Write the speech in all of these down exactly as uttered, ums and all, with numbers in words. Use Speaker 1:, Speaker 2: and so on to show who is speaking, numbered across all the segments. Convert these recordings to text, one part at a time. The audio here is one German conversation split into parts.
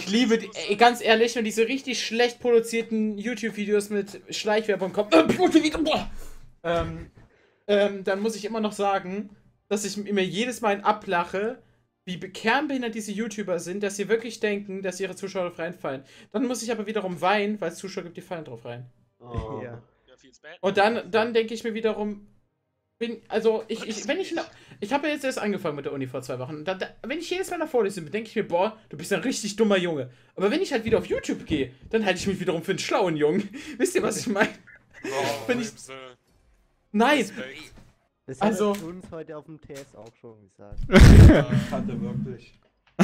Speaker 1: ich liebe, die, ey, ganz ehrlich, wenn diese richtig schlecht produzierten YouTube-Videos mit Schleichwerbung kommen, ähm, ähm, dann muss ich immer noch sagen, dass ich mir jedes Mal ablache, wie kernbehindert diese YouTuber sind, dass sie wirklich denken, dass ihre Zuschauer drauf reinfallen. Dann muss ich aber wiederum weinen, weil es Zuschauer gibt, die fallen drauf rein.
Speaker 2: Oh.
Speaker 3: Ja.
Speaker 1: Und dann, dann denke ich mir wiederum, bin, also ich, ich wenn ich, ich habe ja jetzt erst angefangen mit der Uni vor zwei Wochen. Und dann, da, wenn ich jedes Mal nach vorlese, denke ich mir, boah, du bist ein richtig dummer Junge. Aber wenn ich halt wieder auf YouTube gehe, dann halte ich mich wiederum für einen schlauen Jungen. Wisst ihr, was ich meine?
Speaker 4: Oh,
Speaker 1: Wenn ich, nein.
Speaker 3: Das hat
Speaker 1: Also-
Speaker 3: er uns heute auf dem T S auch schon gesagt.
Speaker 2: Ja, hat er wirklich.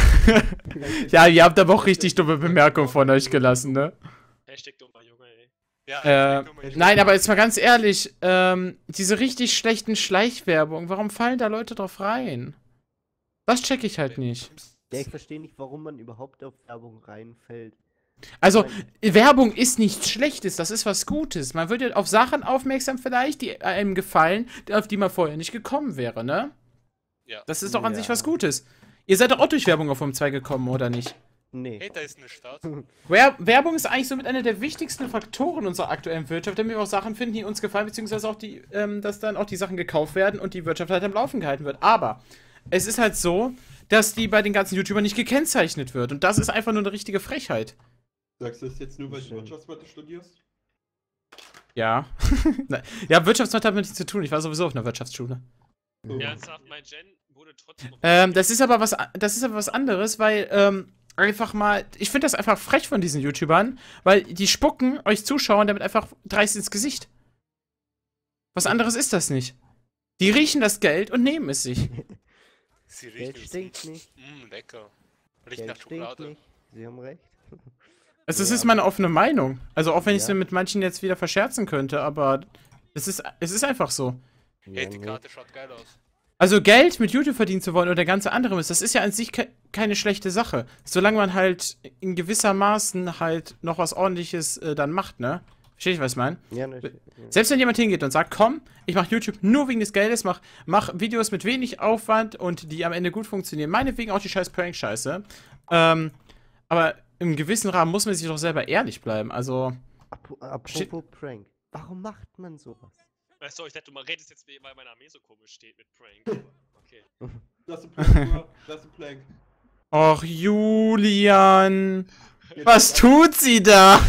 Speaker 1: Ja, ihr habt aber auch richtig dumme Bemerkungen von euch gelassen, ne?
Speaker 5: Hashtag dummer Junge, ey.
Speaker 4: Ja,
Speaker 1: Äh, nein, aber jetzt mal ganz ehrlich, ähm, diese richtig schlechten Schleichwerbung, warum fallen da Leute drauf rein? Das check ich halt nicht.
Speaker 3: Ja, ich verstehe nicht, warum man überhaupt auf Werbung reinfällt.
Speaker 1: Also, Werbung ist nichts Schlechtes, das ist was Gutes. Man wird ja auf Sachen aufmerksam vielleicht, die einem gefallen, auf die man vorher nicht gekommen wäre, ne?
Speaker 4: Ja.
Speaker 1: Das ist doch an
Speaker 3: Ja.
Speaker 1: sich was Gutes. Ihr seid doch auch durch Werbung auf um zwei gekommen, oder nicht?
Speaker 3: Nee.
Speaker 4: Hey, da ist eine Stadt.
Speaker 1: Wer Werbung ist eigentlich somit einer der wichtigsten Faktoren unserer aktuellen Wirtschaft, damit wir auch Sachen finden, die uns gefallen, beziehungsweise auch die, ähm, dass dann auch die Sachen gekauft werden und die Wirtschaft halt am Laufen gehalten wird. Aber es ist halt so, dass die bei den ganzen YouTubern nicht gekennzeichnet wird. Und das ist einfach nur eine richtige Frechheit.
Speaker 2: Sagst du das jetzt nur, weil du
Speaker 3: Stimmt.
Speaker 2: Wirtschaftsmathe studierst?
Speaker 1: Ja. Na, ja, Wirtschaftsmathe hat mit nichts zu tun. Ich war sowieso auf einer Wirtschaftsschule.
Speaker 2: Oh.
Speaker 5: Ernsthaft, mein Gen wurde trotzdem.
Speaker 1: Ähm, das ist aber was, das ist aber was anderes, weil, ähm, einfach mal, ich finde das einfach frech von diesen YouTubern, weil die spucken euch Zuschauern damit einfach dreist ins Gesicht. Was anderes ist das nicht. Die riechen das Geld und nehmen es sich.
Speaker 4: Sie riechen
Speaker 3: Geld stinkt nicht.
Speaker 4: Mmm, lecker. Riecht
Speaker 3: Geld
Speaker 4: nach
Speaker 3: stinkt
Speaker 4: Schokolade.
Speaker 3: nicht. Sie haben recht.
Speaker 1: Also, das
Speaker 3: Ja,
Speaker 1: ist meine offene Meinung. Also, auch wenn ich es
Speaker 3: Ja.
Speaker 1: mir mit manchen jetzt wieder verscherzen könnte, aber es ist, es ist einfach so.
Speaker 4: Hey,
Speaker 3: Ja,
Speaker 4: die
Speaker 3: nee.
Speaker 4: Karte schaut geil aus.
Speaker 1: Also, Geld mit YouTube verdienen zu wollen oder ganz anderem ist, das ist ja an sich ke keine schlechte Sache. Solange man halt in gewissermaßen halt noch was Ordentliches äh, dann macht, ne? Versteht ihr, was ich meine?
Speaker 3: Ja, ne,
Speaker 1: Selbst wenn jemand hingeht und sagt, komm, ich mache YouTube nur wegen des Geldes, mach, mach Videos mit wenig Aufwand und die am Ende gut funktionieren. Meinetwegen auch die scheiß Prank-Scheiße. Ähm, aber im gewissen Rahmen muss man sich doch selber ehrlich bleiben. Also,
Speaker 3: Ap apropos Prank. Warum macht man sowas?
Speaker 5: Weißt du, ich dachte, du mal redest jetzt, weil meine Armee so komisch steht mit Prank. Okay.
Speaker 2: Lass ein Plank, Bruder. Lass ein Plank.
Speaker 1: och, Julian,
Speaker 2: Jetzt
Speaker 1: was
Speaker 2: ist
Speaker 1: tut sie da?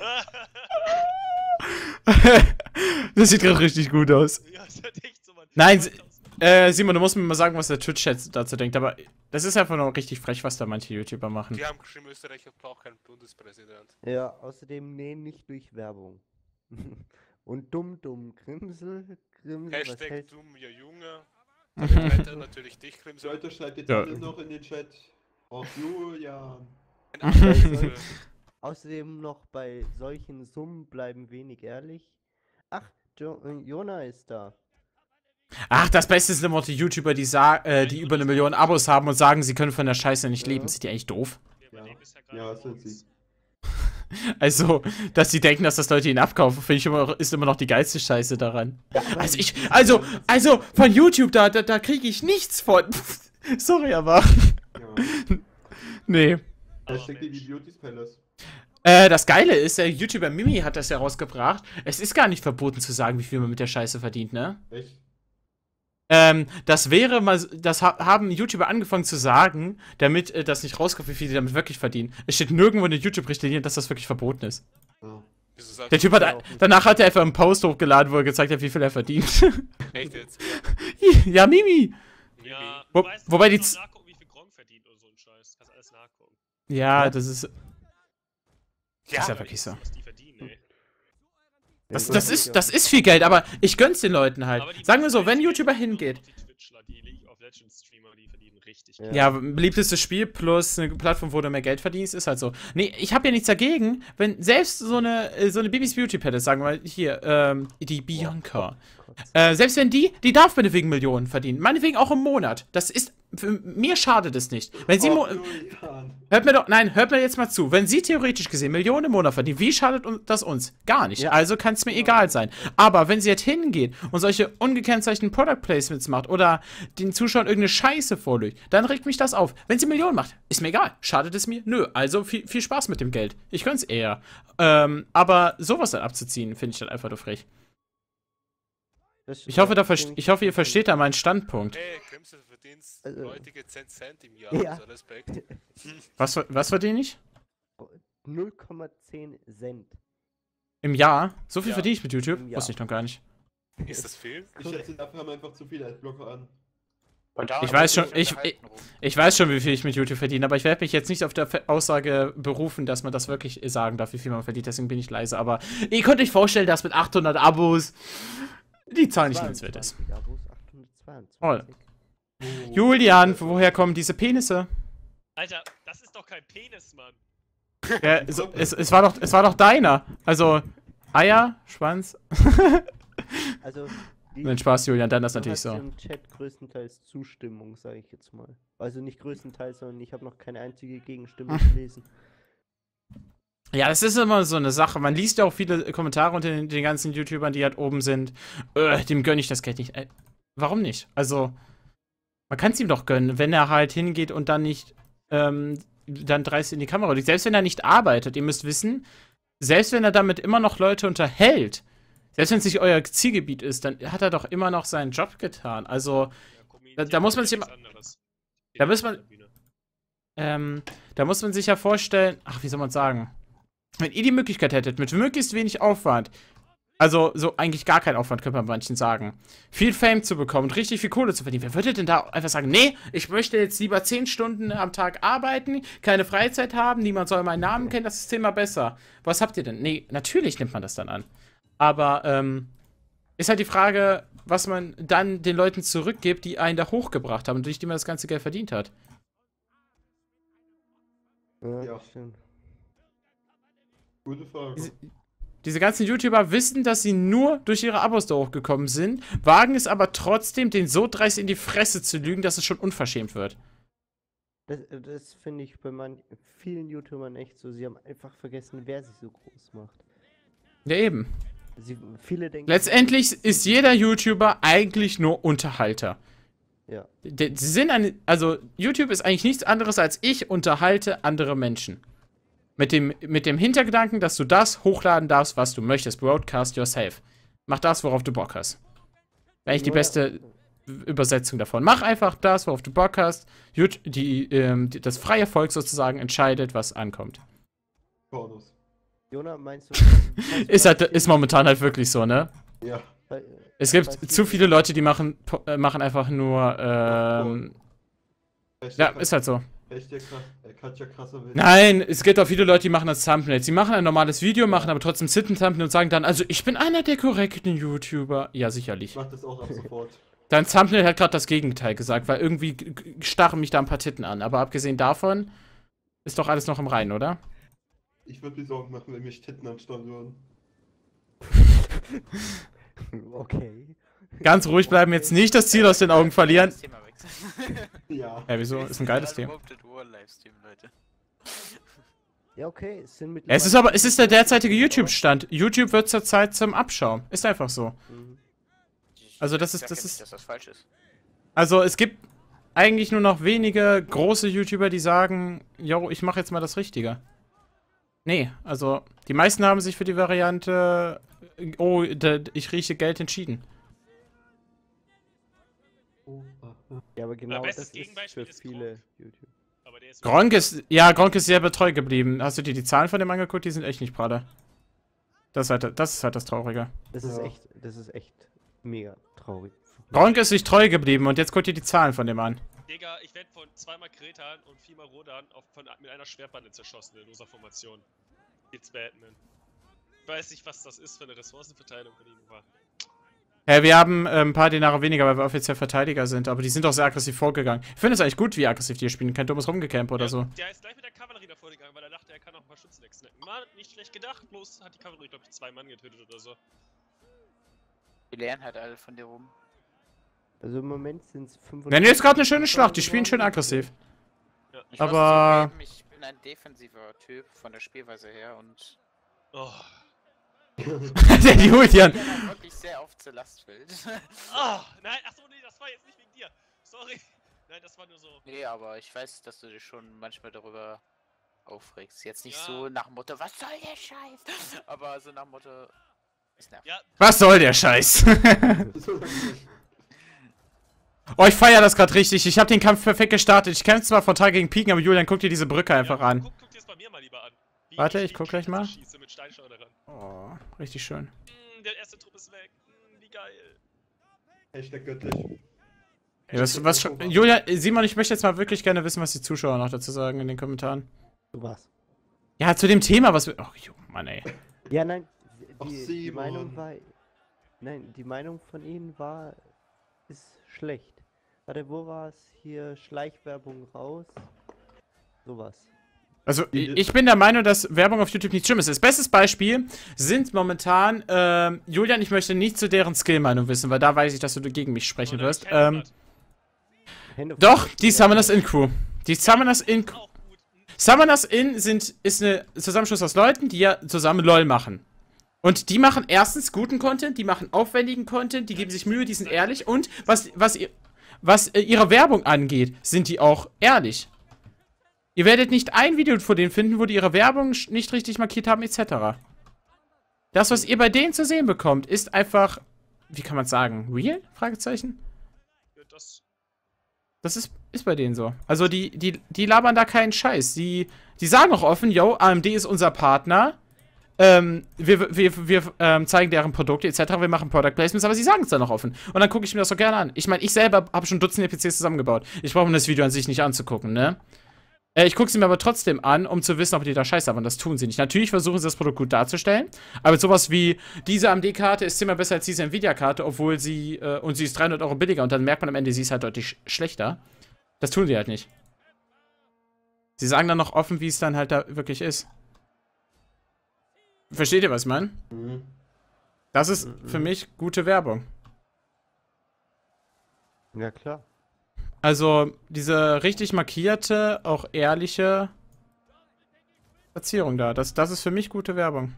Speaker 1: Das sieht gerade richtig gut aus.
Speaker 5: Ja, das hat echt so, Mann.
Speaker 1: Nein,
Speaker 5: Ich
Speaker 1: sie-
Speaker 5: weiß,
Speaker 1: Äh, Simon, du musst mir mal sagen, was der Twitch-Chat dazu denkt, aber das ist einfach nur richtig frech, was da manche YouTuber machen.
Speaker 4: Die haben geschrieben, Österreich braucht keinen Bundespräsident.
Speaker 3: Ja, außerdem nähen nicht durch Werbung. Und dumm, dumm, Grimsel, Grimsel, was
Speaker 4: Hashtag
Speaker 3: hält...
Speaker 4: dumm, ihr Junge. Damit meint er natürlich dich, Krimsel.
Speaker 2: Leute, schreibt jetzt
Speaker 1: Ja.
Speaker 2: alle noch in den Chat. Oh, Julian.
Speaker 4: Ein anderes, äh,
Speaker 3: Außerdem noch bei solchen Summen bleiben wenig ehrlich. Ach, jo äh, Jona ist da.
Speaker 1: Ach, das Beste sind immer die YouTuber, die, sa äh, die über eine Million Abos haben und sagen, sie können von der Scheiße nicht leben.
Speaker 3: Ja.
Speaker 1: Sind die eigentlich doof?
Speaker 5: wir überleben es ja gerade
Speaker 2: Ja, was sind
Speaker 5: morgens.
Speaker 2: sie?
Speaker 1: Also, dass sie denken, dass das Leute ihn abkaufen, finde ich immer, ist immer noch die geilste Scheiße daran. Also ich, also, also, von YouTube, da, da, da kriege ich nichts von. Sorry, aber.
Speaker 2: Ja.
Speaker 1: Nee.
Speaker 5: Aber
Speaker 2: Hashtag die
Speaker 5: Mensch.
Speaker 2: Beauty's Palace.
Speaker 1: Äh, das Geile ist, der YouTuber Mimi hat das ja rausgebracht. Es ist gar nicht verboten zu sagen, wie viel man mit der Scheiße verdient, ne?
Speaker 2: Echt?
Speaker 1: Ähm, das wäre mal, das ha haben YouTuber angefangen zu sagen, damit äh, das nicht rauskommt, wie viel die damit wirklich verdienen. Es steht nirgendwo in der YouTube-Richtlinie, dass das wirklich verboten ist.
Speaker 2: Ja.
Speaker 4: wieso sagst
Speaker 1: Der
Speaker 4: du
Speaker 1: Typ hat, danach hat er einfach einen Post hochgeladen, wo er gezeigt hat, wie viel er verdient.
Speaker 4: echt jetzt?
Speaker 1: Ja, Mimi.
Speaker 5: Ja,
Speaker 1: Wo-
Speaker 5: du weißt,
Speaker 1: wobei
Speaker 5: du
Speaker 1: die
Speaker 5: kannst
Speaker 1: Z-
Speaker 5: auch nachgucken, wie viel Gronk verdient oder so ein Scheiß. Kannst alles nachgucken.
Speaker 1: Ja, das ist,
Speaker 4: Ja,
Speaker 1: ist ja wirklich so.
Speaker 5: Was die verdienen, ey.
Speaker 1: Das, das, ist, das ist viel Geld, aber ich gönn's den Leuten halt.
Speaker 5: Aber die
Speaker 1: Sagen wir so, wenn
Speaker 5: meisten
Speaker 1: YouTuber
Speaker 5: Streamer,
Speaker 1: hingeht.
Speaker 5: auch Die Twitchler, die League of Legends Streamer, die verdienen richtig
Speaker 3: Ja.
Speaker 5: Geld.
Speaker 1: Ja, beliebtestes Spiel plus eine Plattform, wo du mehr Geld verdienst, ist halt so. Nee, ich habe ja nichts dagegen, wenn selbst so eine, äh, so eine Bibis Beauty Palace, sagen wir mal, hier, ähm, die Bianca. Äh, selbst wenn die, die darf meinetwegen Millionen verdienen. Meinetwegen auch im Monat. Das ist für mir schadet es nicht. Wenn sie, mo-
Speaker 2: Och, Julian.
Speaker 1: hört mir doch, nein, hört mir jetzt mal zu. Wenn sie theoretisch gesehen Millionen im Monat verdienen, wie schadet un- das uns? Gar nicht.
Speaker 3: Ja.
Speaker 1: Also kann es mir egal sein. Aber wenn sie jetzt hingeht und solche ungekennzeichneten Product Placements macht oder den Zuschauern irgendeine Scheiße vorlegt, dann regt mich das auf. Wenn sie Millionen macht, ist mir egal. Schadet es mir? Nö. Also viel, viel Spaß mit dem Geld. Ich gönn's eher. Ähm, aber sowas dann abzuziehen, finde ich dann einfach nur frech.
Speaker 3: Das-
Speaker 1: Ich hoffe, da
Speaker 3: das
Speaker 1: ver-
Speaker 3: stimme
Speaker 1: ich hoffe, ihr
Speaker 3: zu.
Speaker 1: versteht da meinen Standpunkt.
Speaker 4: Hey, Crimson, du verdienst
Speaker 3: Also-
Speaker 4: heutige zehn Cent im Jahr.
Speaker 3: Ja.
Speaker 4: Also Respekt.
Speaker 1: Was, was verdiene ich?
Speaker 3: null Komma zehn Cent.
Speaker 1: Im Jahr? So viel
Speaker 4: Ja.
Speaker 1: verdiene ich mit YouTube?
Speaker 3: Im Jahr.
Speaker 1: Wusste ich noch gar nicht.
Speaker 4: Ist das viel?
Speaker 2: Ich schätze, dafür haben wir einfach zu viele Adblocker an.
Speaker 1: Ich weiß schon, ich, ich, ich weiß schon, wie viel ich mit YouTube verdiene, aber ich werde mich jetzt nicht auf der Fe- Aussage berufen, dass man das wirklich sagen darf, wie viel man verdient, deswegen bin ich leise, aber ihr könnt euch vorstellen, dass mit achthundert Abos die Zahl nicht nennenswert ist.
Speaker 3: zweiundzwanzig Abos, achthundertzweiundzwanzig.
Speaker 2: Oh.
Speaker 1: Julian, woher kommen diese Penisse?
Speaker 5: Alter, das ist doch kein Penis, Mann.
Speaker 1: Ja, es, es, es, war doch, es war doch deiner. Also, Eier, Schwanz.
Speaker 3: Also, die,
Speaker 1: Nein, Spaß, Julian, dann das
Speaker 3: du
Speaker 1: natürlich
Speaker 3: hast
Speaker 1: so.
Speaker 3: im Chat größtenteils Zustimmung, sage ich jetzt mal. Also nicht größtenteils, sondern ich habe noch keine einzige Gegenstimme gelesen.
Speaker 1: Ja, das ist immer so eine Sache. Man liest ja auch viele Kommentare unter den, den ganzen YouTubern, die halt oben sind. Äh, dem gönne ich das Geld nicht. Äh, warum nicht? Also, man kann es ihm doch gönnen, wenn er halt hingeht und dann nicht, ähm, dann dreist in die Kamera liegt. Selbst wenn er nicht arbeitet, ihr müsst wissen, selbst wenn er damit immer noch Leute unterhält, selbst wenn es nicht euer Zielgebiet ist, dann hat er doch immer noch seinen Job getan. Also, Da- da muss man sich immer- Da muss man- ähm, da muss man sich ja vorstellen, ach, wie soll man sagen? Wenn ihr die Möglichkeit hättet, mit möglichst wenig Aufwand, also so eigentlich gar kein Aufwand, könnte man manchen sagen, viel Fame zu bekommen und richtig viel Kohle zu verdienen, wer würde denn da einfach sagen, nee, ich möchte jetzt lieber zehn Stunden am Tag arbeiten, keine Freizeit haben, niemand soll meinen Namen kennen, das ist zehnmal besser. Was habt ihr denn? Nee, natürlich nimmt man das dann an. Aber, ähm, ist halt die Frage, was man dann den Leuten zurückgibt, die einen da hochgebracht haben und durch die man das ganze Geld verdient hat.
Speaker 3: Ja,
Speaker 2: Ja.
Speaker 3: stimmt.
Speaker 2: Gute Frage.
Speaker 1: Diese- Diese ganzen YouTuber wissen, dass sie nur durch ihre Abos da hochgekommen sind, wagen es aber trotzdem, den so dreist in die Fresse zu lügen, dass es schon unverschämt wird.
Speaker 3: Das, das finde ich bei man, vielen YouTubern echt so. Sie haben einfach vergessen, wer sie so groß macht.
Speaker 1: Ja, eben.
Speaker 3: Sie, viele denken.
Speaker 1: Letztendlich ist jeder YouTuber eigentlich nur Unterhalter.
Speaker 3: Ja.
Speaker 1: De- Sie sind eine, also YouTube ist eigentlich nichts anderes als ich unterhalte andere Menschen. Mit dem, mit dem Hintergedanken, dass du das hochladen darfst, was du möchtest. Broadcast yourself. Mach das, worauf du Bock hast. Wäre eigentlich die
Speaker 3: Nur-
Speaker 1: beste Übersetzung davon. Mach einfach das, worauf du Bock hast. Jut- Die, ähm, die, das freie Volk sozusagen entscheidet, was ankommt.
Speaker 2: Pornos.
Speaker 3: Jona, meinst du. meinst du
Speaker 1: Ist, halt,
Speaker 3: das
Speaker 1: ist momentan halt wirklich so, ne?
Speaker 2: Ja.
Speaker 3: bei-
Speaker 1: Es gibt
Speaker 3: Weißt du,
Speaker 1: zu viele Leute, die machen, po- äh, machen einfach nur, ähm, ja,
Speaker 2: Hashtag,
Speaker 1: ist halt so.
Speaker 2: Hashtag krass, äh, Katja krasser Witz.
Speaker 1: Nein, es gibt auch viele Leute, die machen das Thumbnail. Sie machen ein normales Video, machen aber trotzdem Sitten-Thumbnail und sagen dann, also ich bin einer der korrekten YouTuber. Ja,
Speaker 2: Ich
Speaker 1: sicherlich.
Speaker 2: mach das auch ab sofort.
Speaker 1: Dein Thumbnail hat gerade das Gegenteil gesagt, weil irgendwie g- g- starren mich da ein paar Titten an. Aber abgesehen davon ist doch alles noch im Reinen, oder?
Speaker 2: Ich würde mir Sorgen machen, wenn mich Titten anstarren würden.
Speaker 3: Okay.
Speaker 1: Ganz ruhig bleiben, jetzt nicht das Ziel aus den Augen verlieren.
Speaker 6: Das Thema wechseln.
Speaker 2: Ja.
Speaker 1: Ja, wieso? Ist ein geiles Thema.
Speaker 6: Behauptet War-Livestream, Leute.
Speaker 3: Ja, okay. Es sind
Speaker 1: Es ist aber, es ist der derzeitige YouTube-Stand. YouTube wird zurzeit zum Abschaum. Ist einfach so.
Speaker 3: Mhm.
Speaker 1: Also das ist-
Speaker 6: Ich sag
Speaker 1: das
Speaker 6: ja nicht,
Speaker 1: ist-
Speaker 6: dass das falsch ist.
Speaker 1: Also es gibt eigentlich nur noch wenige große YouTuber, die sagen, yo, ich mache jetzt mal das Richtige. Nee, also die meisten haben sich für die Variante, oh, da, ich rieche Geld entschieden.
Speaker 2: Oh, ah, ah.
Speaker 3: Ja, aber genau
Speaker 5: bestes
Speaker 3: das ist
Speaker 5: Gegenbeispiel
Speaker 3: für
Speaker 5: ist
Speaker 3: viele
Speaker 5: Gronk.
Speaker 3: YouTube.
Speaker 5: Aber der ist
Speaker 1: Gronk ist, ja, Gronk ist sehr betreu geblieben. Hast du dir die Zahlen von dem angeguckt? Die sind echt nicht pralle. Das ist halt das, ist halt das Traurige.
Speaker 3: Das ist
Speaker 2: Ja.
Speaker 3: echt, das ist echt mega traurig.
Speaker 1: Gronk ist sich treu geblieben und jetzt guck dir die Zahlen von dem an.
Speaker 5: Digga, ich werde von zweimal Kretan und viermal Rodan auf, von, mit einer Schwertbande zerschossen in loser Formation. It's Batman. Ich weiß nicht, was das ist für eine Ressourcenverteilung von ihm war.
Speaker 1: Ja, wir haben äh, ein paar Denare weniger, weil wir offiziell Verteidiger sind, aber die sind auch sehr aggressiv vorgegangen. Ich finde es eigentlich gut, wie aggressiv die hier spielen. Kein dummes Rumgecamp oder
Speaker 5: Ja,
Speaker 1: so.
Speaker 5: Der ist gleich mit der Kavallerie davor gegangen, weil er dachte, er kann auch ein paar Schützen wegsnacken. Mann, nicht schlecht gedacht, bloß hat die Kavallerie, glaube ich, zwei Mann getötet oder so.
Speaker 6: Die lernen halt alle von dir rum.
Speaker 3: Also im Moment sind es fünfundvierzig.
Speaker 1: Ne, ne, ist gerade eine schöne Schlacht. Die spielen schön aggressiv.
Speaker 5: Ja.
Speaker 6: Ich muss
Speaker 1: Aber-
Speaker 6: zugeben, ich bin ein defensiver Typ von der Spielweise her und
Speaker 5: Oh.
Speaker 1: Der Julian.
Speaker 6: der war wirklich sehr oft zur Last fällt.
Speaker 5: Ah, nein, achso, nee, das war jetzt nicht wegen dir. Sorry. Nein, das war nur so.
Speaker 6: Nee, aber ich weiß, dass du dich schon manchmal darüber aufregst. Jetzt nicht
Speaker 5: Ja.
Speaker 6: so nach dem Motto, was soll der Scheiß? Aber so nach dem Motto, es nervt.
Speaker 5: Ja,
Speaker 1: Was soll der Scheiß? Oh, ich feier das gerade richtig. Ich habe den Kampf perfekt gestartet. Ich kämpfe zwar frontal gegen Piken, aber Julian, guck dir diese Brücke einfach
Speaker 5: ja,
Speaker 1: an.
Speaker 5: Guck, guck dir das bei mir mal lieber an. Wie
Speaker 1: Warte,
Speaker 5: wie
Speaker 1: ich guck
Speaker 5: Piken
Speaker 1: gleich mal.
Speaker 5: schieße mit Steinschleuder ran.
Speaker 1: Oh, richtig schön.
Speaker 5: Mm, der erste Trupp ist weg. Mm, wie geil.
Speaker 2: Hashtag göttlich.
Speaker 1: Ja, was, was, Julian, Simon, ich möchte jetzt mal wirklich gerne wissen, was die Zuschauer noch dazu sagen in den Kommentaren.
Speaker 3: Du was?
Speaker 1: Ja, zu dem Thema, was wir... Ach, oh, Mann, ey.
Speaker 3: Ja, nein,
Speaker 2: Ach,
Speaker 3: die, die
Speaker 2: Simon.
Speaker 3: Meinung war... Nein, die Meinung von ihnen war... ist schlecht. Warte, wo war es? Hier Schleichwerbung raus. Sowas.
Speaker 1: Also, ich ich bin der Meinung, dass Werbung auf YouTube nicht schlimm ist. Das beste Beispiel sind momentan, ähm, Julian, ich möchte nicht zu deren Skill-Meinung wissen, weil da weiß ich, dass du gegen mich sprechen
Speaker 5: Oder
Speaker 1: wirst.
Speaker 5: ich kenn
Speaker 1: Ähm,
Speaker 5: das.
Speaker 3: Hände
Speaker 1: doch,
Speaker 3: voll.
Speaker 1: die Summoners In Crew. Die Summoners In Crew.
Speaker 5: Auch gut. Mm,
Speaker 1: Summoners In sind, ist eine Zusammenschluss aus Leuten, die ja zusammen LOL machen. Und die machen erstens guten Content, die machen aufwendigen Content, die geben sich Mühe, die sind ehrlich und was, was, ihr- was äh, ihre Werbung angeht, sind die auch ehrlich. Ihr werdet nicht ein Video von denen finden, wo die ihre Werbung sch- nicht richtig markiert haben, et cetera. Das, was ihr bei denen zu sehen bekommt, ist einfach, wie kann man sagen, real? Fragezeichen?
Speaker 5: Ja, das.
Speaker 1: Das ist, ist bei denen so. Also die, die, die labern da keinen Scheiß. Die, die sagen auch offen, yo, A M D ist unser Partner. Ähm, wir wir, wir ähm, zeigen deren Produkte et cetera. Wir machen Product Placements, aber sie sagen es dann auch offen. Und dann gucke ich mir das so gerne an. Ich meine, ich selber habe schon Dutzende P Cs zusammengebaut. Ich brauche mir das Video an sich nicht anzugucken, ne? Äh, ich gucke sie mir aber trotzdem an, um zu wissen, ob die da Scheiße haben. Das tun sie nicht. Natürlich versuchen sie das Produkt gut darzustellen, aber sowas wie, diese A M D-Karte ist zehnmal besser als diese Nvidia-Karte, obwohl sie, äh, und sie ist dreihundert Euro billiger und dann merkt man am Ende, sie ist halt deutlich sch schlechter. Das tun sie halt nicht. Sie sagen dann noch offen, wie es dann halt da wirklich ist. Versteht ihr, was ich meine?
Speaker 2: Mhm.
Speaker 1: Das ist für mich gute Werbung.
Speaker 3: Ja, klar.
Speaker 1: Also, diese richtig markierte, auch ehrliche Platzierung da, das, das ist für mich gute Werbung.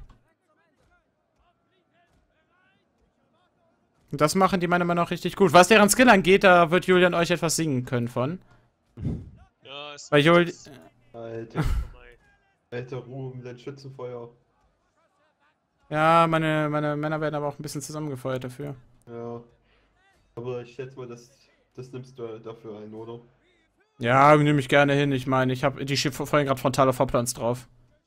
Speaker 1: Und das machen die meiner Meinung nach richtig gut. Was deren Skill angeht, da wird Julian euch etwas singen können von.
Speaker 5: Ja, es
Speaker 1: Weil Jul-
Speaker 5: ist
Speaker 2: Alter,
Speaker 5: vorbei.
Speaker 2: alter Ruhm, dein Schützenfeuer.
Speaker 1: Ja, meine, meine Männer werden aber auch ein bisschen zusammengefeuert dafür.
Speaker 2: Ja. Aber ich schätze mal, das, das nimmst du dafür ein, oder?
Speaker 1: Ja, nehme ich gerne hin. Ich meine, ich habe die Schiffe vorhin gerade frontal auf Hoplans drauf.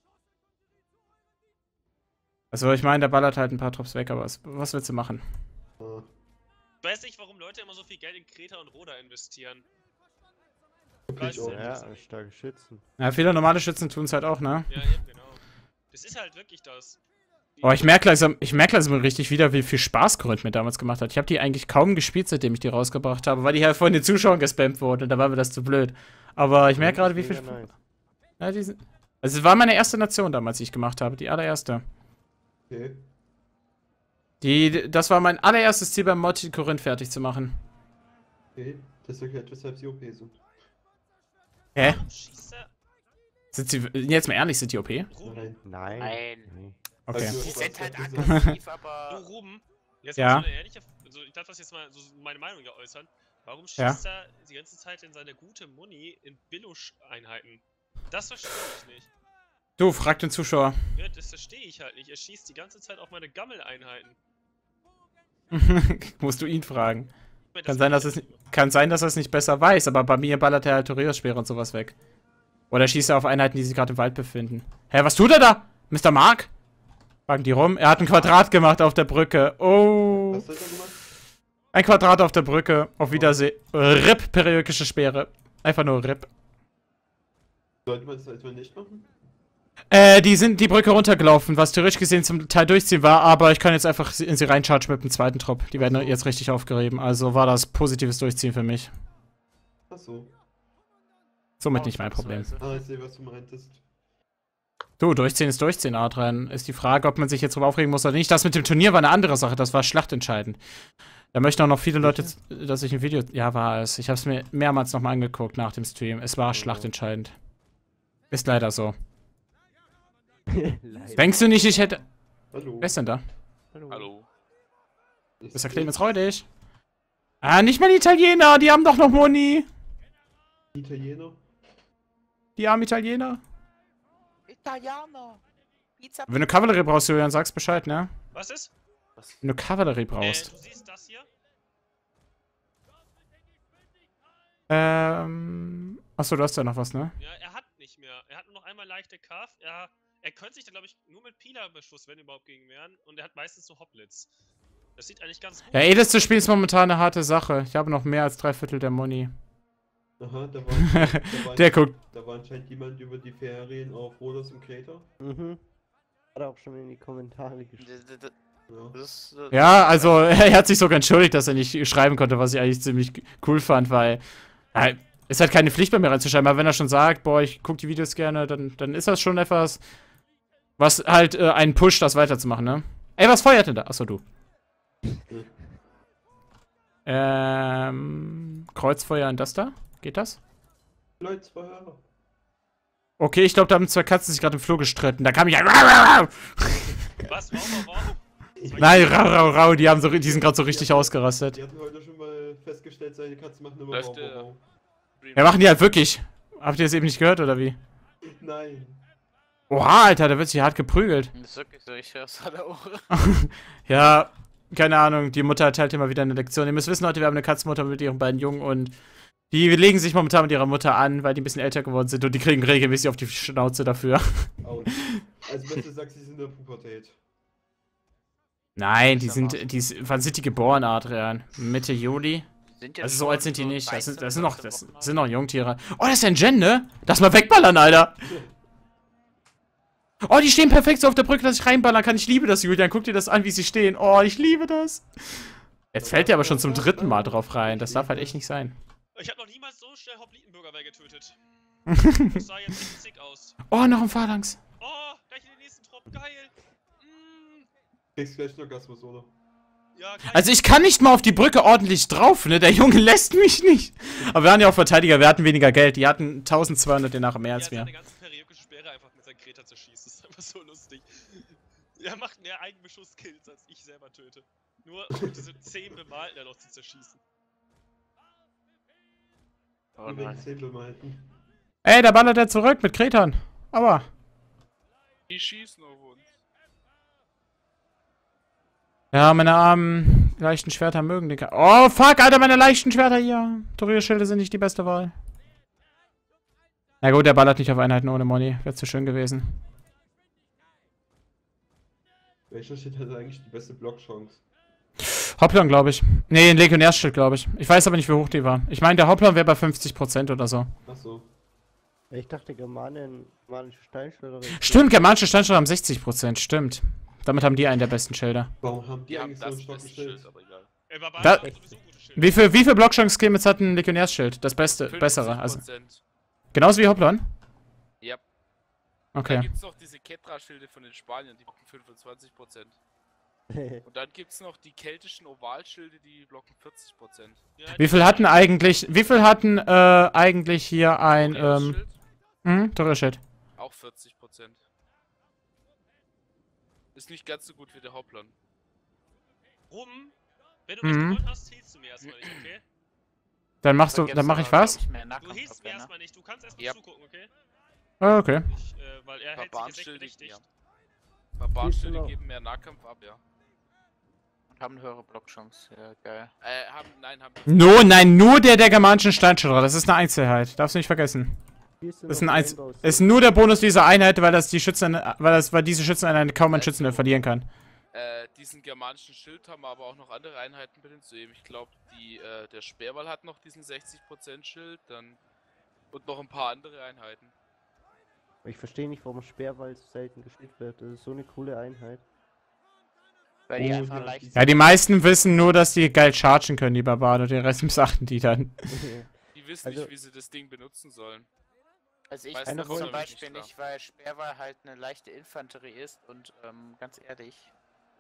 Speaker 1: Also, ich meine, der ballert halt ein paar Drops weg, aber was, was willst du machen?
Speaker 2: Ja.
Speaker 5: Ich weiß nicht, warum Leute immer so viel Geld in Kreta und Roda investieren.
Speaker 2: Okay, ich
Speaker 5: Weiß
Speaker 2: auch.
Speaker 5: nicht.
Speaker 3: Ja, starke Schützen.
Speaker 1: Ja, viele normale Schützen tun es halt auch, ne?
Speaker 5: Ja, eben, genau. Das ist halt wirklich das. Die-
Speaker 1: Oh, ich merke langsam, ich merke langsam richtig wieder, wie viel Spaß Corinth mir damals gemacht hat. Ich habe die eigentlich kaum gespielt, seitdem ich die rausgebracht habe, weil die halt von den Zuschauern gespammt wurden und da war mir das zu blöd. Aber ich merke gerade, wie viel.
Speaker 3: Mega nice.
Speaker 1: Ja, die sind, also, es war meine erste Nation damals, die ich gemacht habe, die allererste.
Speaker 2: Okay.
Speaker 1: Die, das war mein allererstes Ziel beim Mod, Corinth fertig zu machen.
Speaker 2: Okay. Das erklärt, weshalb sie O P sind.
Speaker 1: Hä?
Speaker 5: Warum schießt er?
Speaker 1: Sind sie, jetzt mal ehrlich, sind die O P?
Speaker 5: Ruben,
Speaker 2: Nein.
Speaker 3: Nein.
Speaker 6: Nein.
Speaker 3: Nee.
Speaker 1: Okay.
Speaker 2: Also-
Speaker 6: Die sind halt
Speaker 2: Was-
Speaker 6: aggressiv,
Speaker 5: du
Speaker 6: aber
Speaker 5: Ruben, jetzt
Speaker 1: Ja.
Speaker 5: mal so eine ehrliche, also ich darf das jetzt mal so meine Meinung ja äußern. Warum schießt
Speaker 1: Ja.
Speaker 5: er die ganze Zeit in seine gute Muni in Billusch-Einheiten? Das verstehe ich nicht.
Speaker 1: Du, frag den Zuschauer.
Speaker 5: Ja, das verstehe ich halt nicht. Er schießt die ganze Zeit auf meine Gammel-Einheiten.
Speaker 1: Musst du ihn fragen.
Speaker 5: Ich meine,
Speaker 1: Kann sein, dass es, kann sein, dass er es nicht besser weiß, aber bei mir ballert er halt Toreos-Speere und sowas weg. Oder schießt er auf Einheiten, die sich gerade im Wald befinden. Hä, was tut er da? Mister Mark? Fragen die rum. Er hat ein Quadrat gemacht auf der Brücke. Oh.
Speaker 2: Was hat er gemacht?
Speaker 1: Ein Quadrat auf der Brücke. Auf Wiedersehen. R I P, periodische Speere. Einfach nur R I P.
Speaker 2: Sollte man das etwa nicht machen?
Speaker 1: Äh, die sind die Brücke runtergelaufen, was theoretisch gesehen zum Teil durchziehen war, aber ich kann jetzt einfach in sie reinchargen mit dem zweiten Trupp. Die werden
Speaker 2: Ach so.
Speaker 1: jetzt richtig aufgerieben. Also war das positives Durchziehen für mich.
Speaker 2: Achso.
Speaker 1: Somit nicht mein Problem.
Speaker 2: Ah, ich sehe, was du meintest.
Speaker 1: Du, Durchziehen ist Durchziehen, Adrian. Ist die Frage, ob man sich jetzt drüber aufregen muss oder nicht. Das mit dem Turnier war eine andere Sache. Das war schlachtentscheidend. Da möchten auch noch viele Leute, dass ich ein Video... Ja, war es. Ich habe es mir mehrmals nochmal angeguckt nach dem Stream. Es war schlachtentscheidend. Ist leider so.
Speaker 3: Leider.
Speaker 1: Denkst du nicht, ich hätte...
Speaker 2: Hallo.
Speaker 1: Wer ist denn da?
Speaker 3: Hallo.
Speaker 6: Hallo.
Speaker 1: Ist der Clemens Reudig? Ah, nicht mal die Italiener, die haben doch noch Moni.
Speaker 2: Italiener?
Speaker 1: Die armen Italiener.
Speaker 6: Italiano. Pizza.
Speaker 1: Wenn du Kavallerie brauchst, Julian, sag's Bescheid, ne?
Speaker 5: Was ist?
Speaker 1: Wenn du Kavallerie
Speaker 5: Äh,
Speaker 1: brauchst.
Speaker 5: du siehst das hier?
Speaker 1: Ähm... Achso, du hast ja noch was, ne?
Speaker 5: Ja, er hat nicht mehr. Er hat nur noch einmal leichte Kaff. Er, er könnte sich da, glaube ich, nur mit Pila-Beschuss, wenn überhaupt, gegen wehren. Und er hat meistens so Hoplitz. Das sieht eigentlich ganz gut
Speaker 1: Ja, Edis zu spielen ist momentan eine harte Sache. Ich habe noch mehr als drei Viertel der Moni.
Speaker 2: Aha, da war, da war,
Speaker 1: Der guckt.
Speaker 2: da war anscheinend jemand über die Ferien auf Rhodos im Kreta.
Speaker 3: Mhm. Hat er auch schon in die Kommentare geschrieben.
Speaker 6: D- d- d-
Speaker 2: Ja.
Speaker 6: Das, äh,
Speaker 1: Ja, also er hat sich sogar entschuldigt, dass er nicht schreiben konnte, was ich eigentlich ziemlich cool fand, weil ja, ist halt keine Pflicht bei mir reinzuschreiben, aber wenn er schon sagt, boah, ich gucke die Videos gerne, dann, dann ist das schon etwas, was halt äh, einen pusht, das weiterzumachen, ne? Ey, was feuert denn da? Achso, du.
Speaker 2: Mhm.
Speaker 1: Ähm, Kreuzfeuer und das da? Geht das?
Speaker 2: Leute, zwei Hörer.
Speaker 1: Okay, ich glaube, da haben zwei Katzen sich gerade im Flur gestritten. Da kam ich ein.
Speaker 5: Was? Wow, wow, wow.
Speaker 1: Nein, rau, rau, rau, die, haben so, die sind gerade so richtig ausgerastet.
Speaker 2: Die hatten heute schon mal festgestellt, seine Katzen machen immer
Speaker 6: Läuft
Speaker 2: wow,
Speaker 6: der-
Speaker 2: wow,
Speaker 1: Ja, machen die halt wirklich. Habt ihr das eben nicht gehört, oder wie?
Speaker 2: wow. Nein.
Speaker 1: Oha, Alter, da wird sich hart geprügelt.
Speaker 6: Das ist wirklich so, ich hör's an der Ohren.
Speaker 1: Ja, keine Ahnung, die Mutter erteilt immer wieder eine Lektion. Ihr müsst wissen, Leute, wir haben eine Katzenmutter mit ihren beiden Jungen und die legen sich momentan mit ihrer Mutter an, weil die ein bisschen älter geworden sind und die kriegen regelmäßig auf die Schnauze dafür.
Speaker 2: Autsch. Also, wenn du sagst, sie sind in der Pubertät.
Speaker 1: Nein, die sind, die, wann sind die geboren, Adrian? Mitte Juli?
Speaker 6: Sind ja
Speaker 1: Also so alt sind die
Speaker 6: schon
Speaker 1: nicht, das sind, das sind
Speaker 6: dreizehn,
Speaker 1: noch, das
Speaker 6: vierzehn Wochen
Speaker 1: sind noch Jungtiere. Oh, das ist ein Gen, ne? Lass mal wegballern, Alter! Oh, die stehen perfekt so auf der Brücke, dass ich reinballern kann. Ich liebe das, Julian. Guck dir das an, wie sie stehen. Oh, ich liebe das. Jetzt fällt der aber schon zum dritten Mal drauf rein. Das darf halt echt nicht sein.
Speaker 5: Ich habe noch niemals so schnell Hoplitenbürger weggetötet. Das sah jetzt echt sick aus.
Speaker 1: Oh, noch ein Phalanx.
Speaker 5: Oh, gleich in den nächsten Trupp. Geil. Mm,
Speaker 2: Kriegst gleich einen Orgasmus, oder?
Speaker 5: ja, geil.
Speaker 1: Also ich kann nicht mal auf die Brücke ordentlich drauf, ne? Der Junge lässt mich nicht. Aber wir waren ja auch Verteidiger, wir hatten weniger Geld. Die hatten tausendzweihundert Denar mehr als
Speaker 5: ja,
Speaker 1: wir.
Speaker 5: seine ganze periodische Sperre einfach mit seinem Kreta zerschießt. Das ist einfach so lustig. Er macht mehr Eigenbeschuss-Kills, als ich selber töte. Nur um diese zehn Bemalten dann noch zu zerschießen.
Speaker 6: Oh
Speaker 2: Nur wegen
Speaker 6: nein.
Speaker 2: zehn bemalten.
Speaker 1: Ey, da ballert er zurück mit Kretern. Aber.
Speaker 7: Die schießen auf uns.
Speaker 1: Ja, meine armen leichten Schwerter mögen den. Ka oh, fuck, Alter, meine leichten Schwerter hier. Torierschilde sind nicht die beste Wahl. Na gut, der ballert nicht auf Einheiten ohne Money. Wäre zu schön gewesen.
Speaker 2: Welcher Shit hat eigentlich die beste Blockchance?
Speaker 1: Hoplon, glaube ich. Nee, ein Legionärschild, glaube ich. Ich weiß aber nicht, wie hoch die war. Ich meine, der Hoplon wäre bei fünfzig Prozent oder so.
Speaker 2: Achso.
Speaker 3: Ich dachte, Germanen, germanische Steinschilder.
Speaker 1: Stimmt, germanische Steinschilder haben sechzig Prozent, stimmt. Damit haben die einen der besten Schilder.
Speaker 2: Warum haben die,
Speaker 7: Die haben
Speaker 2: eigentlich so ein
Speaker 7: das
Speaker 2: starkes
Speaker 7: beste
Speaker 2: Schild?
Speaker 7: Schild, aber egal.
Speaker 5: Ey, Barbaren
Speaker 1: Da-
Speaker 5: haben sowieso gute Schilde.
Speaker 1: Wie viel, wie viel Blockchance-Clemens hat ein Legionärsschild? Das beste, bessere. Also,
Speaker 7: fünfzig Prozent.
Speaker 1: genauso wie Hoplon?
Speaker 7: Ja. Da
Speaker 1: Okay.
Speaker 7: gibt's noch diese Ketra-Schilde von den Spaniern, die blocken fünfundzwanzig Prozent. Und dann gibt's noch die keltischen Ovalschilde, die blocken vierzig Prozent.
Speaker 5: Ja,
Speaker 1: Wie viel hatten eigentlich, wie viel hatten äh, eigentlich hier ein, ähm,
Speaker 7: Schild,
Speaker 1: hm, Torierschild?
Speaker 7: auch vierzig Prozent. Ist nicht ganz so gut wie der Hoplon.
Speaker 5: Rum, wenn du mich
Speaker 1: Mhm.
Speaker 5: gewonnen hast, hilfst du mir erstmal nicht, okay?
Speaker 1: Dann machst du,
Speaker 6: gibt's
Speaker 1: dann mach
Speaker 6: aber,
Speaker 1: ich was?
Speaker 6: glaub ich, mehr
Speaker 5: Du
Speaker 6: Nahkampf-
Speaker 5: hilfst mir
Speaker 6: ne?
Speaker 5: erstmal nicht, du kannst erstmal
Speaker 7: Ja.
Speaker 5: zugucken, okay?
Speaker 1: Ah, okay.
Speaker 5: Ich, äh, weil er hält sich
Speaker 7: Barbarenschilde,
Speaker 5: jetzt echt
Speaker 7: ja.
Speaker 5: richtig.
Speaker 7: Barbarschilde
Speaker 3: noch?
Speaker 7: geben mehr Nahkampf ab, ja.
Speaker 6: Und haben eine höhere Blockchance. Ja, geil.
Speaker 7: Äh, haben, nein, haben
Speaker 1: No, nein, nur der der germanischen Steinschilder. Das ist eine Einzelheit. Darfst du nicht vergessen. Das ist, ein Einz ist nur der Bonus dieser Einheit, weil das die Schützen, weil das, weil diese Schützeneinheit kaum ein Schützen verlieren kann.
Speaker 7: Äh, diesen germanischen Schild haben aber auch noch andere Einheiten mit hinzunehmen. Ich glaube, die, äh, der Speerwall hat noch diesen sechzig Prozent Schild, dann und noch ein paar andere Einheiten.
Speaker 3: Ich verstehe nicht, warum Speerwald so selten gespielt wird. Das ist so eine coole Einheit.
Speaker 6: Weil die
Speaker 2: Oh,
Speaker 6: einfach
Speaker 2: ja,
Speaker 6: leicht
Speaker 1: Ja, die meisten wissen nur, dass die geil chargen können, die Barbaren, und den Rest missachten die dann.
Speaker 7: Die wissen
Speaker 3: Also-
Speaker 7: nicht, wie sie das Ding benutzen sollen.
Speaker 6: Also ich
Speaker 7: Weiß
Speaker 6: weiß
Speaker 3: das
Speaker 6: zum
Speaker 3: nämlich
Speaker 6: Beispiel
Speaker 7: nicht,
Speaker 6: nicht, weil Speerwall halt eine leichte Infanterie ist und ähm, ganz ehrlich,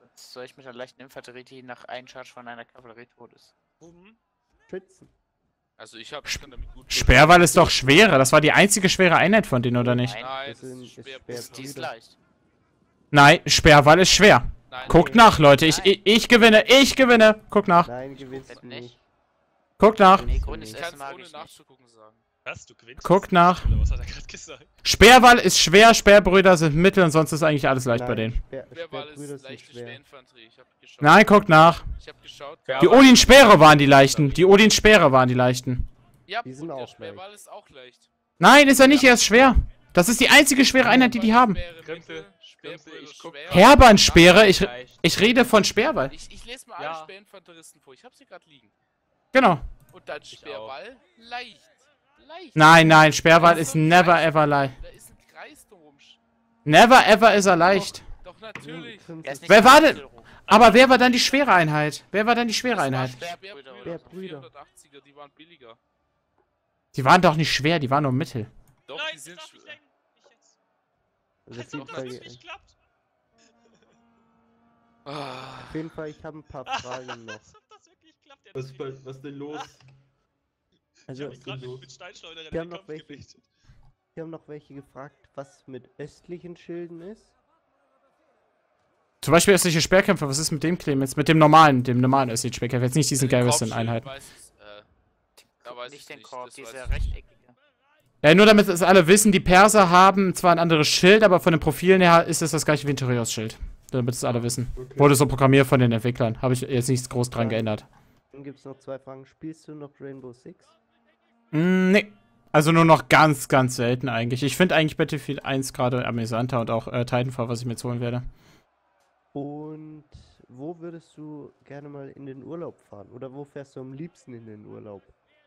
Speaker 6: Was soll ich mit einer leichten Infanterie, die nach einem Charge von einer Kavallerie tot ist?
Speaker 5: Um.
Speaker 3: Schützen.
Speaker 7: Also ich habe schon damit gut.
Speaker 1: Sperrwall ist doch schwerer. Das war die einzige schwere Einheit von denen, oder nicht?
Speaker 6: Nein,
Speaker 7: Nein,
Speaker 3: Das
Speaker 7: das
Speaker 3: sind-
Speaker 7: ist
Speaker 3: ist
Speaker 7: schwer.
Speaker 3: schwer.
Speaker 6: die ist
Speaker 3: Brüder.
Speaker 6: leicht.
Speaker 1: Nein, Sperrwall ist schwer.
Speaker 7: Nein,
Speaker 1: Guckt nach, Leute. Ich, ich, ich gewinne. Ich gewinne. Guck nach.
Speaker 3: Nein, gewinnst
Speaker 6: Grund
Speaker 3: du
Speaker 6: nicht.
Speaker 3: nicht.
Speaker 1: Guckt nach.
Speaker 6: Nee, Grund ist
Speaker 7: ich
Speaker 6: erst
Speaker 7: kann es
Speaker 6: mag
Speaker 7: ohne
Speaker 6: ich nicht.
Speaker 7: nachzugucken sagen.
Speaker 5: Was? Du gewinnst?
Speaker 1: Guckt
Speaker 5: jetzt
Speaker 1: nach.
Speaker 5: nicht, oder was hat er gerade gesagt?
Speaker 1: Sperrwall ist schwer. Sperrbrüder sind mittel und sonst ist eigentlich alles leicht bei
Speaker 3: Nein,
Speaker 1: denen.
Speaker 3: Speer,
Speaker 7: Sperrwall
Speaker 3: Speerbrüder
Speaker 7: ist
Speaker 3: sind
Speaker 7: leichte
Speaker 3: schwer.
Speaker 7: Schwerinfanterie. Ich habe geschaut.
Speaker 1: Nein, guckt nach.
Speaker 7: Ich habe geschaut.
Speaker 1: Die Odin-Speere waren die leichten. Die Odin-Speere waren die leichten.
Speaker 7: Ja,
Speaker 3: Die sind
Speaker 7: und der
Speaker 3: auch
Speaker 7: Sperrwall ist auch leicht.
Speaker 1: Nein, ist er nicht. Er ist schwer. Das ist die einzige schwere Einheit, die die haben.
Speaker 7: Speere,
Speaker 8: Grimpe,
Speaker 7: Mittel,
Speaker 8: Grimpe,
Speaker 7: Speerbrüder,
Speaker 8: ich guck
Speaker 7: schwer.
Speaker 8: grad.
Speaker 1: Herbernspeere. Ich,
Speaker 8: Leicht.
Speaker 1: ich rede von Sperrwall.
Speaker 7: Ich, ich lese mal
Speaker 8: Ja.
Speaker 7: alle Speerinfanteristen vor. Ich habe sie gerade liegen.
Speaker 1: Genau.
Speaker 7: Und dann Speerwall leicht. Leicht.
Speaker 1: Nein, nein. Sperrwall
Speaker 7: Da
Speaker 1: ist
Speaker 7: so ein
Speaker 1: never
Speaker 7: Kreis-
Speaker 1: ever leicht.
Speaker 7: Da ist ein Kreis drum.
Speaker 1: Never ever ist er leicht.
Speaker 7: Doch natürlich.
Speaker 6: Er ist nicht
Speaker 1: Wer
Speaker 6: der
Speaker 1: war denn-
Speaker 6: Mittelruf.
Speaker 1: Aber wer war dann die schwere Einheit? Wer war dann die schwere
Speaker 7: Das waren
Speaker 1: Einheit?
Speaker 7: Speerbrüder,
Speaker 3: Speerbrüder.
Speaker 7: vierhundertachtziger, die waren billiger.
Speaker 1: Die waren doch nicht schwer, die waren nur mittel.
Speaker 7: Doch,
Speaker 5: Nein,
Speaker 7: die sind
Speaker 5: das darf
Speaker 7: schwer.
Speaker 5: nicht lenken. Ich jetzt.
Speaker 3: Also
Speaker 5: Als
Speaker 3: auf jeden
Speaker 5: ob das
Speaker 3: Fall,
Speaker 5: wirklich klappt.
Speaker 7: Ah,
Speaker 3: auf jeden Fall, ich habe ein paar Fragen noch.
Speaker 5: Als ob das wirklich klappt. der
Speaker 2: Was,
Speaker 5: Typ.
Speaker 2: was denn los?
Speaker 5: Ich
Speaker 3: Also,
Speaker 5: hab mich gerade
Speaker 2: los?
Speaker 5: mit, mit Steinschleuder in
Speaker 3: Wir haben
Speaker 5: den
Speaker 3: noch
Speaker 5: Kopf
Speaker 3: welche.
Speaker 5: gelegt.
Speaker 3: wir haben noch welche gefragt, was mit östlichen Schilden ist.
Speaker 1: Zum Beispiel östliche Speerkämpfer, was ist mit dem Clemens? Mit dem normalen, dem normalen östlichen Speerkämpfer, jetzt nicht diesen
Speaker 7: den
Speaker 1: Garrison-Einheiten.
Speaker 7: Kopfschild weiß ich, äh, da weiß
Speaker 6: Nicht
Speaker 7: ich
Speaker 6: den
Speaker 7: nicht,
Speaker 6: Korb,
Speaker 7: das weiß
Speaker 6: dieser
Speaker 7: ich nicht.
Speaker 6: rechteckige.
Speaker 1: Ja, nur damit es alle wissen, die Perser haben zwar ein anderes Schild, aber von den Profilen her ist es das gleiche wie ein Tyreos-Schild. Damit es alle wissen.
Speaker 2: Okay.
Speaker 1: Wurde so programmiert von den Entwicklern. Habe ich jetzt nichts groß dran
Speaker 3: Ja.
Speaker 1: geändert.
Speaker 3: Dann gibt es noch zwei Fragen. Spielst du noch Rainbow Six?
Speaker 1: Mm, nee. Also nur noch ganz, ganz selten eigentlich. Ich finde eigentlich Battlefield eins gerade amüsanter und auch äh, Titanfall, was ich mir jetzt holen werde.
Speaker 3: Und wo würdest du gerne mal in den Urlaub fahren? Oder wo fährst du am liebsten in den Urlaub?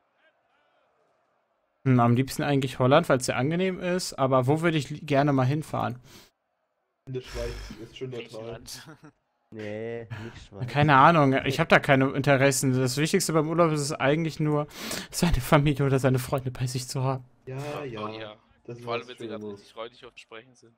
Speaker 1: Hm, am liebsten eigentlich Holland, weil es sehr angenehm ist. Aber wo würde ich li- gerne mal hinfahren?
Speaker 2: In der Schweiz ist schon neutral.
Speaker 6: Griechenland.
Speaker 3: Nee, nicht Schweiz.
Speaker 1: Keine Ahnung, ich habe da keine Interessen. Das Wichtigste beim Urlaub ist es eigentlich nur, seine Familie oder seine Freunde bei sich zu haben.
Speaker 2: Ja, ja.
Speaker 7: Oh, ja.
Speaker 2: Das
Speaker 7: Vor allem,
Speaker 2: war's
Speaker 7: wenn sie
Speaker 2: schon
Speaker 7: gerade
Speaker 2: los.
Speaker 7: richtig räudig auf Sprechen sind.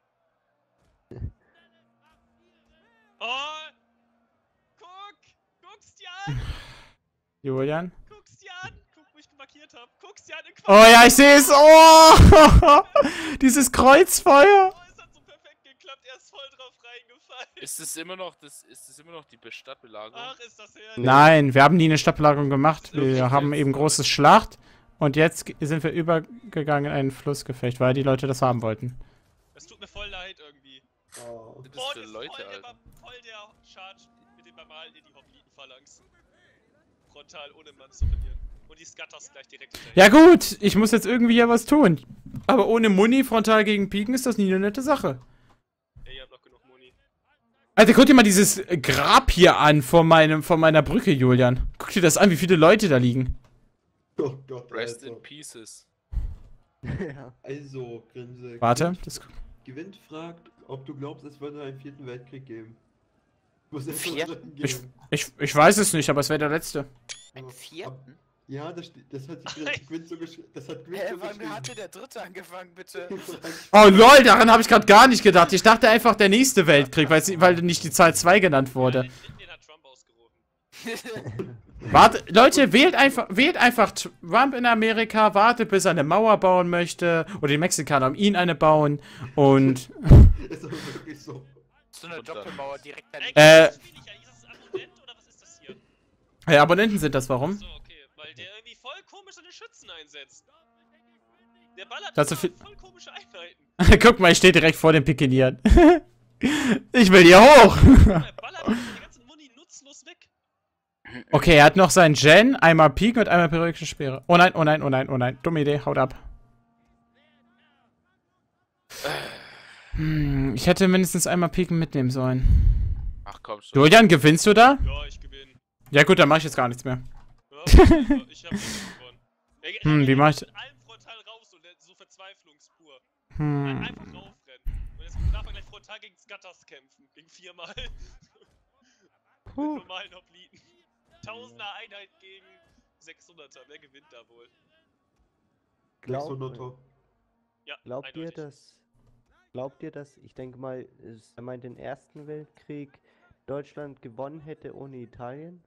Speaker 5: Oh! Guck! Guck's dir an!
Speaker 1: Julian?
Speaker 5: Guck's dir an! Guck, wo ich markiert hab. Guck's dir an! in
Speaker 1: Oh ja, ich sehe es. Oh! Dieses Kreuzfeuer.
Speaker 5: Oh, es hat so perfekt geklappt. Er ist voll drauf reingefallen.
Speaker 7: Ist es immer noch das, ist es immer noch die Be- Stadtbelagerung?
Speaker 5: Ach, ist das herrlich.
Speaker 1: Nein, wir haben nie eine Stadtbelagerung gemacht. Wir
Speaker 7: Wirklich
Speaker 1: haben
Speaker 7: jetzt?
Speaker 1: eben großes Schlacht. Und jetzt ge- sind wir übergegangen in ein Flussgefecht, weil die Leute das haben wollten.
Speaker 5: Es tut mir voll leid irgendwie.
Speaker 2: Oh.
Speaker 7: Was sind
Speaker 5: Oh,
Speaker 7: das
Speaker 5: das
Speaker 7: für
Speaker 5: ist
Speaker 7: Leute,
Speaker 5: voll, der,
Speaker 7: Alter?
Speaker 5: voll der Charge mit dem Normalen in die Hopliten-Phalanx. Frontal, ohne Mann zu verlieren. Und die Scutters gleich direkt hinterher.
Speaker 1: Ja gut, ich muss jetzt irgendwie ja was tun. Aber ohne Muni frontal gegen Piken ist das nie eine nette Sache.
Speaker 5: Ey, ihr habt noch genug Muni.
Speaker 1: Alter, guck dir mal dieses Grab hier an vor, meinem, vor meiner Brücke, Julian. Guck dir das an, wie viele Leute da liegen.
Speaker 2: Oh Gott,
Speaker 7: Rest
Speaker 2: Alter.
Speaker 7: in Pieces.
Speaker 3: Ja.
Speaker 2: Also, Grimse.
Speaker 1: Warte,
Speaker 2: Gewinnt,
Speaker 1: das,
Speaker 2: Gewinnt fragt, ob du glaubst, es würde einen vierten Weltkrieg geben. Muss es
Speaker 6: Vierten?
Speaker 1: ich, ich, ich weiß es nicht, aber es wäre der letzte.
Speaker 6: Einen vierten?
Speaker 2: Ja, das, steht- das hat die Grin- Gwent so geschrieben. Das hat Gwent
Speaker 6: Hä,
Speaker 2: so
Speaker 6: wann
Speaker 2: geschrieben.
Speaker 6: hatte der dritte angefangen, bitte?
Speaker 1: Oh lol, daran habe ich gerade gar nicht gedacht. Ich dachte einfach der nächste Weltkrieg, weil, sie- weil nicht die Zahl zwei genannt wurde.
Speaker 5: Den, den hat Trump ausgerufen.
Speaker 1: Warte, Leute, wählt einfach, wählt einfach Trump in Amerika, wartet, bis er eine Mauer bauen möchte. Oder die Mexikaner um ihn eine bauen. Und.
Speaker 2: Ist aber wirklich so.
Speaker 6: So eine
Speaker 7: Und dann-
Speaker 6: Doppelmauer direkt
Speaker 5: Ey,
Speaker 6: daneben.
Speaker 1: Äh.
Speaker 5: das spiel ich ja. Ist das ein Abonnent oder was ist das hier?
Speaker 1: Ja, Abonnenten sind das, warum?
Speaker 5: So, okay. Weil der irgendwie voll komisch seine Schützen einsetzt. Der ballert
Speaker 1: Das ist
Speaker 5: immer
Speaker 1: viel-
Speaker 5: voll komische Einheiten.
Speaker 1: Guck mal, ich stehe direkt vor den Pikinieren. Ich will hier hoch.
Speaker 5: Er ballert einfach die ganzen Muni nutzlos weg.
Speaker 1: Okay, er hat noch seinen Gen, einmal Pik und einmal periodische Speere. Oh nein, oh nein, oh nein, oh nein. Dumme Idee, haut ab. Hm, ich hätte mindestens einmal Piken mitnehmen sollen.
Speaker 7: Ach komm schon.
Speaker 1: Julian, gewinnst du da?
Speaker 5: Ja, ich gewinne.
Speaker 1: Ja gut, dann mache ich jetzt gar nichts mehr.
Speaker 5: Ja, ich hab nicht gewonnen. Ey,
Speaker 1: Hm,
Speaker 5: ey,
Speaker 1: wie
Speaker 5: er
Speaker 1: mach
Speaker 5: ist
Speaker 1: ich-
Speaker 5: mit allem frontal raus und so verzweiflungspur.
Speaker 1: Hm.
Speaker 5: Einfach raufrennen. Und jetzt darf er gleich frontal gegen Scutters kämpfen. Gegen viermal. Mit
Speaker 3: Puh.
Speaker 5: normalen Hopliten. Tausender Einheit gegen sechshunderter. Wer gewinnt da wohl?
Speaker 3: Glaub,
Speaker 2: sechshunderter.
Speaker 5: Ja,
Speaker 3: glaubt ihr,
Speaker 5: eindeutig.
Speaker 3: dass. Glaubt ihr, dass. Ich denke mal, es- er meint den Ersten Weltkrieg, Deutschland gewonnen hätte ohne Italien?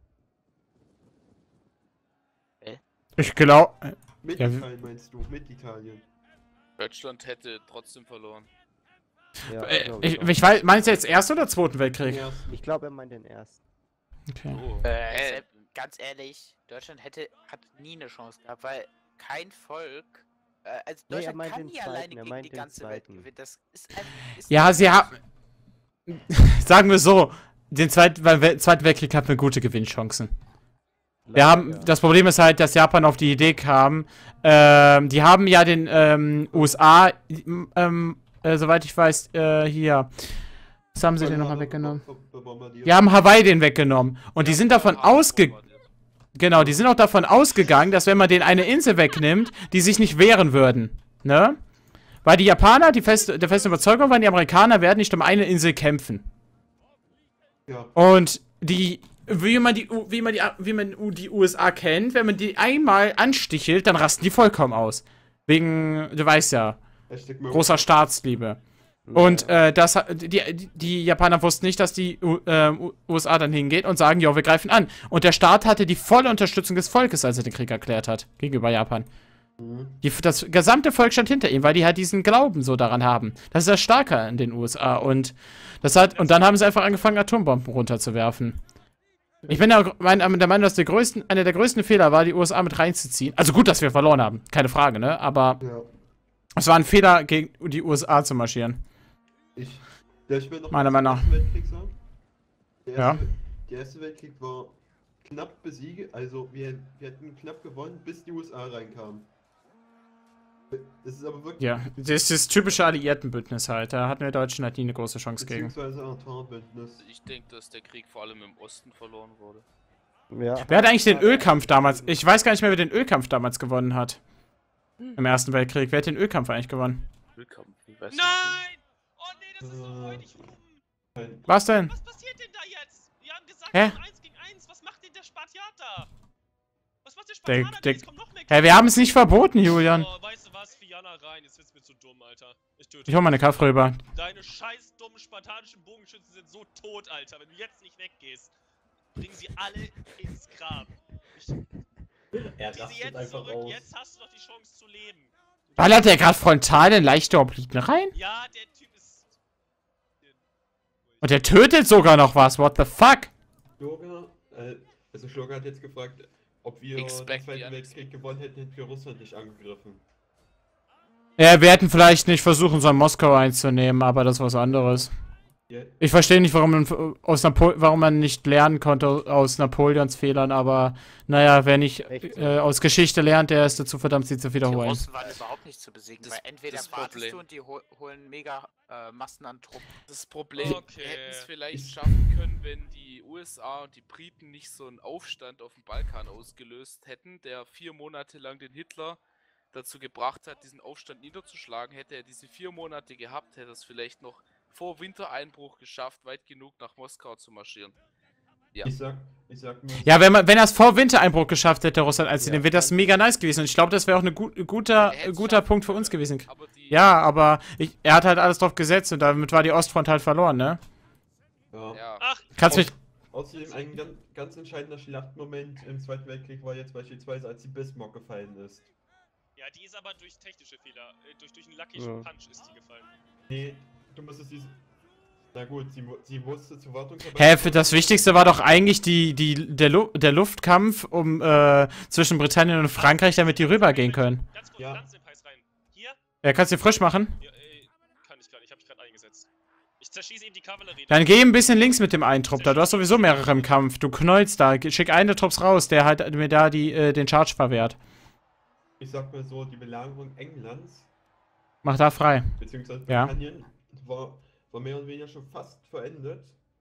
Speaker 1: Ich glaube.
Speaker 2: Mit
Speaker 1: Ja,
Speaker 2: Italien meinst du? Mit Italien.
Speaker 7: Deutschland hätte trotzdem verloren.
Speaker 3: Ja,
Speaker 1: Äh,
Speaker 3: glaub
Speaker 1: ich,
Speaker 3: auch.
Speaker 1: ich weiß, meinst du jetzt Ersten oder Zweiten Weltkrieg?
Speaker 2: Ja.
Speaker 3: Ich glaube, er meint den ersten.
Speaker 1: Okay.
Speaker 7: Oh.
Speaker 6: Äh, Sepp, ganz ehrlich, Deutschland hätte hat nie eine Chance gehabt, weil kein Volk, äh, also
Speaker 3: Nee, er
Speaker 6: Deutschland
Speaker 3: meint
Speaker 6: kann
Speaker 3: den
Speaker 6: nie
Speaker 3: zweiten,
Speaker 6: alleine
Speaker 3: er
Speaker 6: gegen
Speaker 3: meint
Speaker 6: die
Speaker 3: den
Speaker 6: ganze Welt
Speaker 3: zweiten.
Speaker 6: gewinnen. Das ist ein, ist
Speaker 1: Ja,
Speaker 6: nicht
Speaker 1: sie
Speaker 6: möglich.
Speaker 1: haben. Sagen wir so, den Zweiten, Wel- Zweiten Weltkrieg hatten wir gute Gewinnchancen. Wir
Speaker 3: Leider,
Speaker 1: haben,
Speaker 3: ja.
Speaker 1: das Problem ist halt, dass Japan auf die Idee kam, ähm, die haben ja den ähm, U S A, ähm, äh, soweit ich weiß, äh, hier, was haben sie denn nochmal weggenommen? Die haben Hawaii den weggenommen. Und die sind davon ausge... Genau, die sind auch davon ausgegangen, dass wenn man denen eine Insel wegnimmt, die sich nicht wehren würden. Ne? Weil die Japaner, die feste, der festen Überzeugung waren, die Amerikaner werden nicht um eine Insel kämpfen.
Speaker 2: Ja.
Speaker 1: Und die, wie man die, wie man die, wie man die U S A kennt, wenn man die einmal anstichelt, dann rasten die vollkommen aus. Wegen, du weißt ja,
Speaker 2: Hashtag Murray.
Speaker 1: großer Staatsliebe. Und äh, das, hat- die, die Japaner wussten nicht, dass die U äh, U S A dann hingeht und sagen, ja, wir greifen an. Und der Staat hatte die volle Unterstützung des Volkes, als er den Krieg erklärt hat, gegenüber Japan.
Speaker 2: Mhm.
Speaker 1: Die, das gesamte Volk stand hinter ihm, weil die halt diesen Glauben so daran haben. Das ist das Starke in den U S A. Und das hat, und dann haben sie einfach angefangen, Atombomben runterzuwerfen. Ich bin der, mein, der Meinung, dass der größten, einer der größten Fehler war, die U S A mit reinzuziehen. Also gut, dass wir verloren haben, keine Frage, ne? Aber
Speaker 2: Ja.
Speaker 1: es war ein Fehler, gegen die U S A zu marschieren.
Speaker 2: Ich, ja, ich will noch
Speaker 1: Meiner
Speaker 2: was
Speaker 1: Meinung
Speaker 2: zum Ersten Weltkrieg sagen. Der
Speaker 1: Ja.
Speaker 2: erste, der Erste Weltkrieg war knapp besiegt, also wir, wir hätten knapp gewonnen, bis die U S A reinkamen. Das ist aber wirklich...
Speaker 1: Ja, das ist das typische Alliiertenbündnis halt. Da hatten wir Deutschen halt nie eine große Chance gegen.
Speaker 2: Beziehungsweise Entente-Bündnis.
Speaker 7: Ich denke, dass der Krieg vor allem im Osten verloren wurde.
Speaker 3: Ja.
Speaker 1: Wer hat eigentlich den Ölkampf damals? Ich weiß gar nicht mehr, wer den Ölkampf damals gewonnen hat. Im Ersten Weltkrieg. Wer hat den Ölkampf eigentlich gewonnen?
Speaker 7: Willkommen. Ich weiß
Speaker 5: Nein! Oh nee, das ist so
Speaker 2: Äh.
Speaker 5: freudig rum.
Speaker 2: Kein-
Speaker 1: Was denn?
Speaker 5: Was passiert denn da jetzt? Wir haben gesagt,
Speaker 1: Hä?
Speaker 5: eins gegen eins. Was macht denn der Spartiater? Was macht der
Speaker 1: Der-
Speaker 5: Spartaner?
Speaker 1: der-
Speaker 5: Jetzt kommt noch mehr
Speaker 1: Hä, wir haben es nicht verboten, Julian.
Speaker 5: Oh, weißt du was? Fiana rein. Jetzt wird's mir zu dumm, Alter. Ich töte
Speaker 1: Ich hol meine Kaff rüber.
Speaker 5: Deine scheiß dummen spartanischen Bogenschützen sind so tot, Alter. Wenn du jetzt nicht weggehst, bringen sie alle ins Grab. Ich,
Speaker 2: Er
Speaker 5: zieh sie jetzt zurück. Jetzt hast du doch die Chance zu leben.
Speaker 1: Ballert der gerade frontal in leichte Obliken rein?
Speaker 5: Ja, der Typ ist...
Speaker 1: Und der tötet sogar noch was. What the fuck?
Speaker 2: Schlurger, äh, also Schlurger hat jetzt gefragt, ob wir
Speaker 7: Expect
Speaker 2: den
Speaker 7: the
Speaker 2: Zweiten Weltkrieg gewonnen hätten, hätten wir Russland nicht angegriffen.
Speaker 1: Ja, wir hätten vielleicht nicht versuchen sollen, Moskau einzunehmen, aber das ist was anderes.
Speaker 2: Ja,
Speaker 1: Ich verstehe nicht, warum man, aus Napol warum man nicht lernen konnte aus Napoleons Fehlern, aber naja, wer nicht
Speaker 3: Echt so?
Speaker 1: äh, aus Geschichte lernt, der ist dazu verdammt, sie zu
Speaker 6: Die
Speaker 1: wiederholen.
Speaker 6: Russen waren überhaupt nicht zu besiegen,
Speaker 7: Das-
Speaker 6: weil entweder
Speaker 7: das
Speaker 6: wartest
Speaker 7: Problem.
Speaker 6: du und die hol holen mega äh, Massen an Truppen.
Speaker 7: Das Problem,
Speaker 5: Okay.
Speaker 7: wir hätten es vielleicht
Speaker 2: Ich-
Speaker 7: schaffen können, wenn die U S A und die Briten nicht so einen Aufstand auf dem Balkan ausgelöst hätten, der vier Monate lang den Hitler dazu gebracht hat, diesen Aufstand niederzuschlagen. Hätte er diese vier Monate gehabt, hätte er es vielleicht noch vor Wintereinbruch geschafft, weit genug nach Moskau zu marschieren. Ja.
Speaker 2: Ich sag, ich sag nur...
Speaker 1: Ja, wenn man, wenn er es vor Wintereinbruch geschafft hätte, Russland einzunehmen,
Speaker 2: Ja.
Speaker 1: wäre das mega nice gewesen. Und ich glaube, das wäre auch ein gut, guter,
Speaker 7: Er hätt's
Speaker 1: guter
Speaker 7: schaffen
Speaker 1: Punkt für uns
Speaker 7: können,
Speaker 1: gewesen.
Speaker 7: Aber die,
Speaker 1: Ja, aber ich, er hat halt alles drauf gesetzt und damit war die Ostfront halt verloren, ne?
Speaker 2: Ja.
Speaker 7: Ja.
Speaker 5: Ach,
Speaker 1: Kannst mich.
Speaker 2: Außerdem ein ganz, ganz entscheidender Schlachtmoment im Zweiten Weltkrieg war jetzt beispielsweise, als die Bismarck gefallen ist.
Speaker 5: ja, die ist aber durch technische Fehler, äh, durch, durch einen Lucky
Speaker 3: Ja.
Speaker 5: Punch ist die gefallen.
Speaker 2: Nee, du musstest diese... Na gut, sie, mu- sie musste zur Wartungsarbeit...
Speaker 1: Hä, für das Wichtigste war doch eigentlich die, die, der, Lu der Luftkampf um, äh, zwischen Britannien und Frankreich, damit die rübergehen können.
Speaker 5: Ganz kurz,
Speaker 2: Ja.
Speaker 5: Pflanzen im Heiß rein. Hier?
Speaker 1: Ja, kannst du frisch machen?
Speaker 5: Ja, ey, kann ich gar nicht, hab ich gerade eingesetzt. Ich zerschieße ihm die Kavallerie.
Speaker 1: Dann geh ein bisschen links mit dem einen Trupp da. Du hast sowieso mehrere im Kampf. Du knäulst da. Schick einen der Trupps raus, der halt mir da die, äh, den Charge verwehrt.
Speaker 2: Ich sag mal so, die Belagerung Englands,
Speaker 1: Mach da frei.
Speaker 2: beziehungsweise
Speaker 1: Ja.
Speaker 2: Britannien, war, war mehr oder weniger schon fast verendet.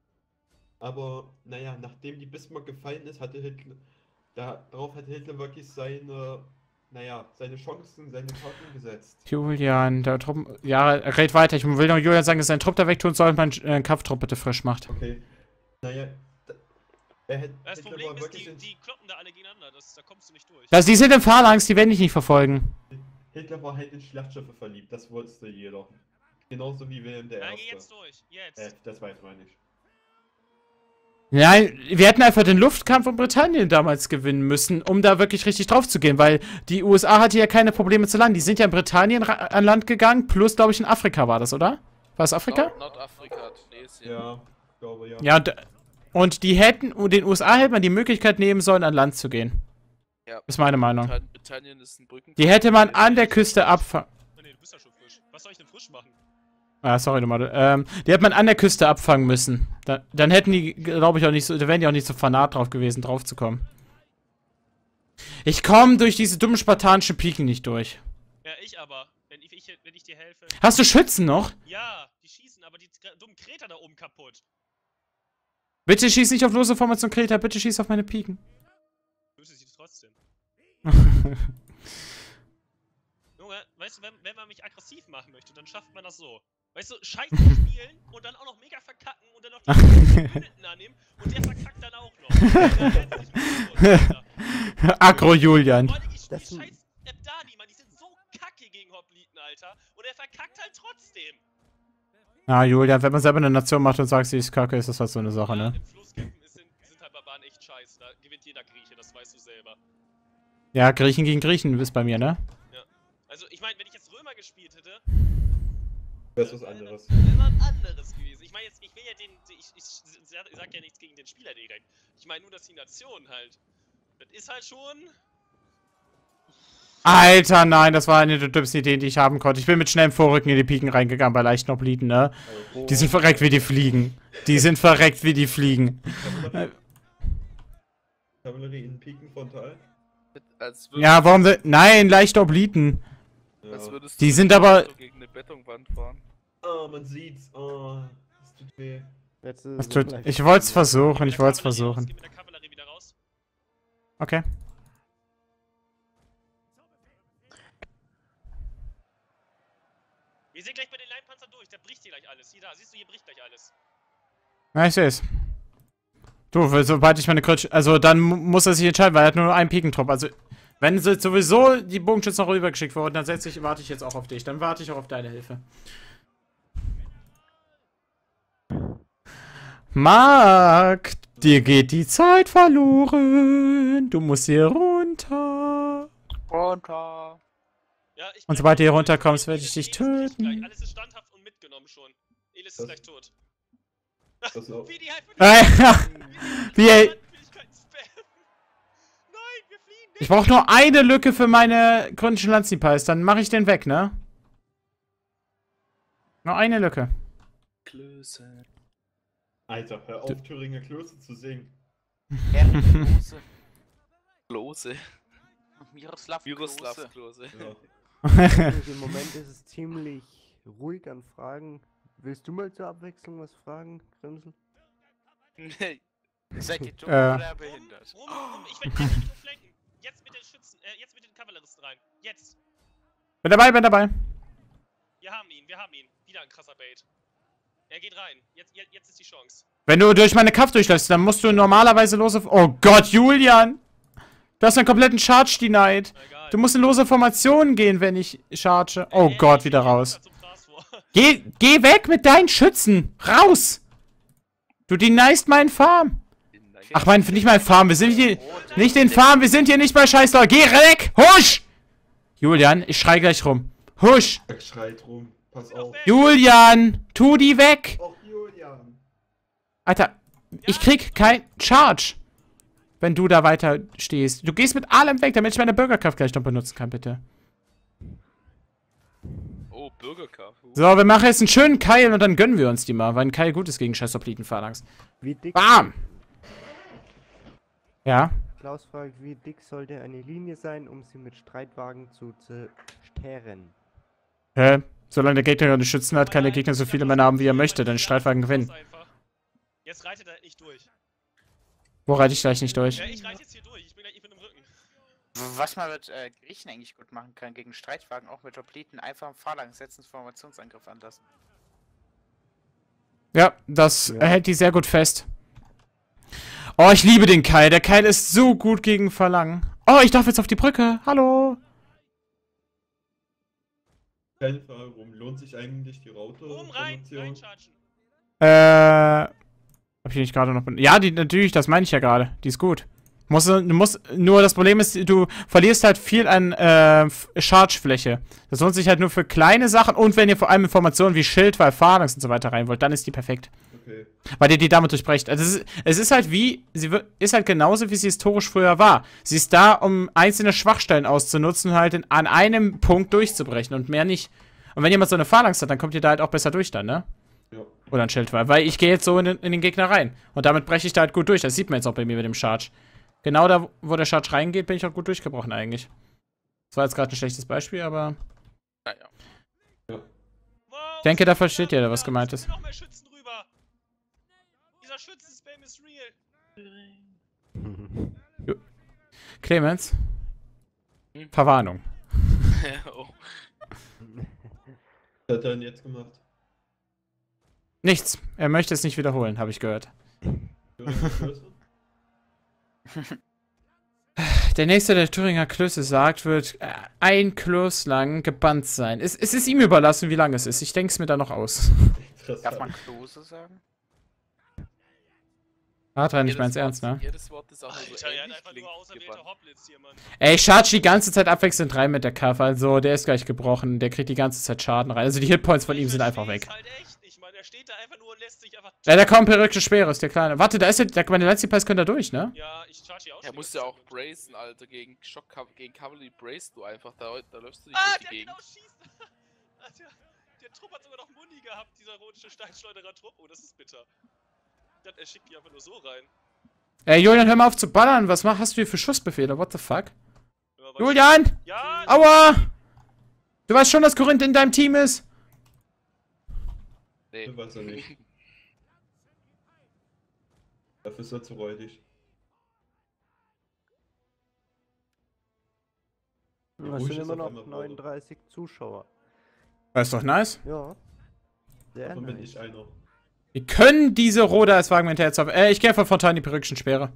Speaker 2: Aber, naja, nachdem die Bismarck gefallen ist, hatte Hitler... Da, darauf hatte Hitler wirklich seine... Naja, seine Chancen, seine Karten gesetzt.
Speaker 1: Julian, der Trupp. Ja, red weiter. Ich will noch Julian sagen, dass er einen Trupp da wegtun soll und meinen äh, Kampftrupp bitte frisch macht.
Speaker 2: Okay. Naja, da, er hätte...
Speaker 5: Das
Speaker 2: Hitler
Speaker 5: Problem
Speaker 2: war
Speaker 5: ist,
Speaker 2: wirklich
Speaker 5: die,
Speaker 2: in-
Speaker 5: die kloppen da alle gegeneinander, das, da kommst du nicht durch.
Speaker 1: Also, die sind im Phalanx, die werden dich nicht verfolgen.
Speaker 2: Hitler war halt in Schlachtschiffe verliebt, das wusste jeder. Genauso wie Wilhelm der
Speaker 5: Nein, geh
Speaker 2: Erste.
Speaker 5: jetzt durch, jetzt.
Speaker 2: Äh, das weiß man nicht.
Speaker 1: Nein, wir hätten einfach den Luftkampf um Britannien damals gewinnen müssen, um da wirklich richtig drauf zu gehen, weil die U S A hatte ja keine Probleme zu landen. Die sind ja in Britannien an Land gegangen, plus, glaube ich, in Afrika war das, oder? War es Afrika?
Speaker 7: Nord Nordafrika, Tunesien.
Speaker 2: Ja, ich glaube ja.
Speaker 1: Ja, und, und die hätten, und den U S A hätte man die Möglichkeit nehmen sollen, an Land zu gehen.
Speaker 7: Ja.
Speaker 1: Ist meine Meinung.
Speaker 7: Britann- Britannien ist ein Brücken.
Speaker 1: Die hätte man an der Küste abfangen.
Speaker 5: Oh ne, du bist ja schon frisch. Was soll ich denn frisch machen?
Speaker 1: Ah, sorry, nochmal. Ähm, die hätte man an der Küste abfangen müssen. Da, dann hätten die, glaube ich, auch nicht so, da wären die auch nicht so fanat drauf gewesen, drauf zu kommen. Ich komme durch diese dummen spartanischen Piken nicht durch.
Speaker 5: Ja, ich aber. Wenn ich, ich, wenn ich dir helfe.
Speaker 1: Hast du Schützen noch?
Speaker 5: Ja, die schießen aber die gra- dummen Kreter da oben kaputt.
Speaker 1: Bitte schieß nicht auf lose Formation Kreta, bitte schieß auf meine Piken.
Speaker 5: Böse sie trotzdem. Junge, weißt du, wenn, wenn man mich aggressiv machen möchte, dann schafft man das so. Weißt du, scheiße spielen und dann auch noch mega verkacken und dann noch die Minuten annehmen und der verkackt dann auch noch. Ja, herzlich willkommen, Alter.
Speaker 1: Aggro Julian.
Speaker 5: Vor allem, ich spiel
Speaker 3: Das-
Speaker 5: scheiß Ebdani, Mann, die sind so kacke gegen Hopliten, Alter. Und er verkackt halt trotzdem.
Speaker 1: Ja, Julian, wenn man selber eine Nation macht und sagt, sie ist kacke, ist das halt so eine Sache,
Speaker 5: Ja,
Speaker 1: ne?
Speaker 5: im Flusskämpfen ist, sind, sind halt Barbaren echt scheiße. Da gewinnt jeder Grieche, das weißt du selber.
Speaker 1: Ja, Griechen gegen Griechen ist bei mir, ne?
Speaker 5: Also, ich meine, wenn ich jetzt Römer gespielt hätte,
Speaker 2: Das ist was anderes.
Speaker 5: wäre was anderes gewesen. Ich meine jetzt, ich will ja den, ich, ich sag ja nichts gegen den Spieler direkt. Ich meine nur, dass die Nation halt, das ist halt schon...
Speaker 1: Alter, nein, das war eine der dümmsten Ideen, die ich haben konnte. Ich bin mit schnellem Vorrücken in die Piken reingegangen bei leichten Obliten, ne? Die sind verreckt wie die Fliegen. Die sind verreckt wie die Fliegen.
Speaker 2: Kavallerie in Piken frontal.
Speaker 7: Als
Speaker 1: Ja, warum denn? Nein, leichte Obliten.
Speaker 2: Ja.
Speaker 7: Als würdest
Speaker 1: Die
Speaker 7: du
Speaker 1: sind
Speaker 7: mit dem
Speaker 1: aber-
Speaker 7: Auto gegen eine Betonwand fahren.
Speaker 2: Oh, man sieht's. Oh, das tut weh.
Speaker 3: Jetzt ist
Speaker 1: Das
Speaker 3: es
Speaker 1: tut,
Speaker 3: gleich.
Speaker 1: ich wollte es
Speaker 5: Geh
Speaker 1: versuchen,
Speaker 5: mit
Speaker 1: ich
Speaker 5: der
Speaker 1: wollte es
Speaker 5: Kavallerie raus,
Speaker 1: versuchen.
Speaker 5: Geh mit der Kavallerie wieder raus.
Speaker 1: Okay.
Speaker 5: Wir sind gleich bei den Leinpanzern durch, da bricht hier gleich alles. Hier, da, siehst du, hier bricht gleich alles.
Speaker 1: Ja, ich seh's. Du, weil sobald ich meine Krutsch... Also, dann mu- muss er sich entscheiden, weil er hat nur einen Pikentrupp. Also, wenn so- sowieso die Bogenschützen noch rübergeschickt wurden, dann setze ich, warte ich jetzt auch auf dich. Dann warte ich auch auf deine Hilfe. Mark, dir geht die Zeit verloren. Du musst hier runter.
Speaker 6: Runter.
Speaker 5: Ja, ich
Speaker 1: Und
Speaker 5: bleib
Speaker 1: sobald du hier
Speaker 5: durch.
Speaker 1: runterkommst, werde
Speaker 5: Elis-
Speaker 1: ich dich
Speaker 5: Elis bricht gleich.
Speaker 1: töten.
Speaker 5: Alles ist standhaft und mitgenommen schon. Elis ist
Speaker 2: Das-
Speaker 5: gleich tot.
Speaker 2: Das auch.
Speaker 5: Wie die halt für
Speaker 1: Äh, Wie, ey.
Speaker 5: Nein, wir fliehen nicht.
Speaker 1: Ich brauche nur eine Lücke für meine chronischen Lanzenpies, dann mache ich den weg, ne? Nur eine Lücke.
Speaker 7: Klöße.
Speaker 2: Alter, hör auf, Thüringer Klöße zu singen.
Speaker 6: Klose.
Speaker 7: Klose.
Speaker 6: Miroslav
Speaker 7: Miroslav
Speaker 6: Klose.
Speaker 7: Klose.
Speaker 2: Ja.
Speaker 3: Im Moment ist es ziemlich ruhig an Fragen. Willst du mal zur Abwechslung was fragen, Grimsel?
Speaker 7: Nee.
Speaker 6: Seid ihr dumm
Speaker 1: Äh.
Speaker 6: oder behindert?
Speaker 5: Rum, rum, ich werde gleich Richtung flanken. Jetzt mit den Schützen, äh, jetzt mit den Kavalleristen rein. Jetzt.
Speaker 1: Bin dabei, bin dabei.
Speaker 5: Wir haben ihn, wir haben ihn. Wieder ein krasser Bait. Er geht rein. Jetzt, jetzt, jetzt ist die Chance.
Speaker 1: Wenn du durch meine Kampf durchläufst, dann musst du normalerweise lose... Oh Gott, Julian! Du hast einen kompletten Charge denied.
Speaker 5: Na egal.
Speaker 1: Du musst in lose Formationen gehen, wenn ich charge. Oh
Speaker 5: Äh,
Speaker 1: Gott,
Speaker 5: ich
Speaker 1: wieder
Speaker 5: geh jetzt
Speaker 1: raus.
Speaker 5: zum Fraß vor.
Speaker 1: Geh, geh weg mit deinen Schützen! Raus! Du deniest meinen Farm. Ach, mein, nicht mein Farm, wir sind hier... Nicht den Farm, wir sind hier nicht bei Scheißdauer. Geh weg! Husch! Julian, ich schrei gleich rum. Husch!
Speaker 2: Er schreit rum. Pass auf.
Speaker 1: Julian! Tu die weg!
Speaker 2: Och, Julian.
Speaker 1: Alter, ich krieg kein Charge, wenn du da weiter stehst. Du gehst mit allem weg, damit ich meine Bürgerkraft gleich noch benutzen kann, bitte.
Speaker 7: Oh, Bürgerkampf. Uh.
Speaker 1: So, wir machen jetzt einen schönen Keil und dann gönnen wir uns die mal, weil ein Keil gut ist gegen scheiß Obliten-Phalanx.
Speaker 3: Wie dick,
Speaker 1: Bam! Ja?
Speaker 3: Klaus fragt, wie dick sollte eine Linie sein, um sie mit Streitwagen zu zerstören?
Speaker 1: Hä? Solange der Gegner keine Schützen hat, kann der Gegner so viele Männer haben, wie er möchte, dann Streitwagen gewinnen.
Speaker 5: Einfach. Jetzt reitet er nicht durch.
Speaker 1: Wo reite ich gleich nicht durch?
Speaker 5: Ja, ich reite jetzt hier durch. Ich bin, gleich- ich bin im Rücken.
Speaker 6: Was man mit äh, Griechen eigentlich gut machen kann, gegen Streitwagen, auch mit Hopliten, einfach im Phalanx setzen, Formationsangriff anlassen.
Speaker 1: Ja, das
Speaker 3: Ja.
Speaker 1: hält die sehr gut fest. Oh, ich liebe den Keil. Der Keil ist so gut gegen Verlangen. Oh, ich darf jetzt auf die Brücke. Hallo.
Speaker 2: Keine Frage, rum. Lohnt sich eigentlich die Raute?
Speaker 5: Oben rein,
Speaker 2: Formation?
Speaker 5: reinchargen.
Speaker 1: Äh,
Speaker 8: Hab ich nicht gerade noch... Ja, die, natürlich, das meine ich ja gerade. Die ist gut. Musst, du musst, nur das Problem ist, du verlierst halt viel an äh, Charge-Fläche. Das lohnt sich halt nur für kleine Sachen und wenn ihr vor allem Informationen wie Schildwahl, Phalanx und so weiter rein wollt, dann ist die perfekt.
Speaker 2: Okay.
Speaker 8: Weil ihr die damit durchbrecht. Also es ist, es ist halt wie, sie wird, ist halt genauso, wie sie historisch früher war. Sie ist da, um einzelne Schwachstellen auszunutzen und halt in, an einem Punkt durchzubrechen und mehr nicht. Und wenn jemand so eine Phalanx hat, dann kommt ihr da halt auch besser durch dann, ne?
Speaker 2: Ja.
Speaker 8: Oder ein Schildwahl. Weil ich gehe jetzt so in den, in den Gegner rein. Und damit breche ich da halt gut durch. Das sieht man jetzt auch bei mir mit dem Charge. Genau da, wo der Charge reingeht, bin ich auch gut durchgebrochen eigentlich. Das war jetzt gerade ein schlechtes Beispiel, aber...
Speaker 7: Naja.
Speaker 2: Ja.
Speaker 5: Wow,
Speaker 8: Ich denke, da versteht
Speaker 5: ja,
Speaker 8: jeder, was gemeint ist.
Speaker 5: Noch mehr Schützen rüber. Dieser Schützen-Spam ist real.
Speaker 8: Clemens?
Speaker 7: Hm?
Speaker 8: Verwarnung.
Speaker 7: Oh.
Speaker 2: Was hat er denn jetzt gemacht?
Speaker 8: Nichts. Er möchte es nicht wiederholen, habe ich gehört. Der nächste, der Thüringer Klöße sagt, wird äh, ein Klos lang gebannt sein. Es, es ist ihm überlassen, wie lang es ist. Ich denke es mir da noch aus.
Speaker 6: Darf man Klose sagen?
Speaker 8: Adrian, nicht meins
Speaker 7: Wort-
Speaker 8: ernst, ne?
Speaker 7: Jedes Wort ist auch nur so
Speaker 5: Alter, er hat
Speaker 7: ähnlich,
Speaker 5: einfach
Speaker 7: klingt
Speaker 5: nur auserwählte
Speaker 7: gebannt.
Speaker 5: Hoplitz hier, Mann.
Speaker 8: Ey, ich charge die ganze Zeit abwechselnd rein mit der Kaffe, also der ist gleich gebrochen. Der kriegt die ganze Zeit Schaden rein. Also die Hitpoints von ihm sind einfach weg.
Speaker 5: Halt echt nicht, Mann. Er steht da einfach nur und lässt sich einfach.
Speaker 8: Ja, der kommt perückte Speere, ist der Kleine. Warte, da ist der, der meine Letzte-Pass könnte da durch, ne?
Speaker 5: Ja, ich charge hier auch
Speaker 7: Er
Speaker 5: schon
Speaker 7: muss
Speaker 5: die
Speaker 7: ja
Speaker 5: ganze
Speaker 7: auch
Speaker 5: Zeit.
Speaker 7: bracen, Alter. Gegen Shock gegen Cavalry brace du einfach. Da, da läufst du nicht
Speaker 5: Ah,
Speaker 7: durch
Speaker 5: der
Speaker 7: die
Speaker 5: genau
Speaker 7: Gegend.
Speaker 5: schießt. der, der Trupp hat sogar noch Muni gehabt, dieser rote Steinschleuderer-Trupp. Oh, das ist bitter. Ich dachte, er schickt die einfach nur so rein.
Speaker 8: Ey, Julian, hör mal auf zu ballern. Was mach, hast du hier für Schussbefehle? What the fuck?
Speaker 5: Ja, weil-
Speaker 8: Julian!
Speaker 5: Ja!
Speaker 8: Aua! Du weißt schon, dass Korinth in deinem Team ist?
Speaker 7: Nee.
Speaker 2: Das weiß er nicht. Dafür ist er zu räudig.
Speaker 3: Es
Speaker 2: Ruhig
Speaker 3: sind
Speaker 2: ist
Speaker 3: immer
Speaker 2: auf
Speaker 3: noch
Speaker 2: einmal
Speaker 3: neununddreißig Zuschauer.
Speaker 8: Das ist doch nice.
Speaker 3: Ja. Sehr
Speaker 2: Davon bin
Speaker 3: nice.
Speaker 2: ich einer.
Speaker 8: Wir können diese Roda als Fragment jetzt auf. Äh, ich gehe von Fontan die perückischen Speere.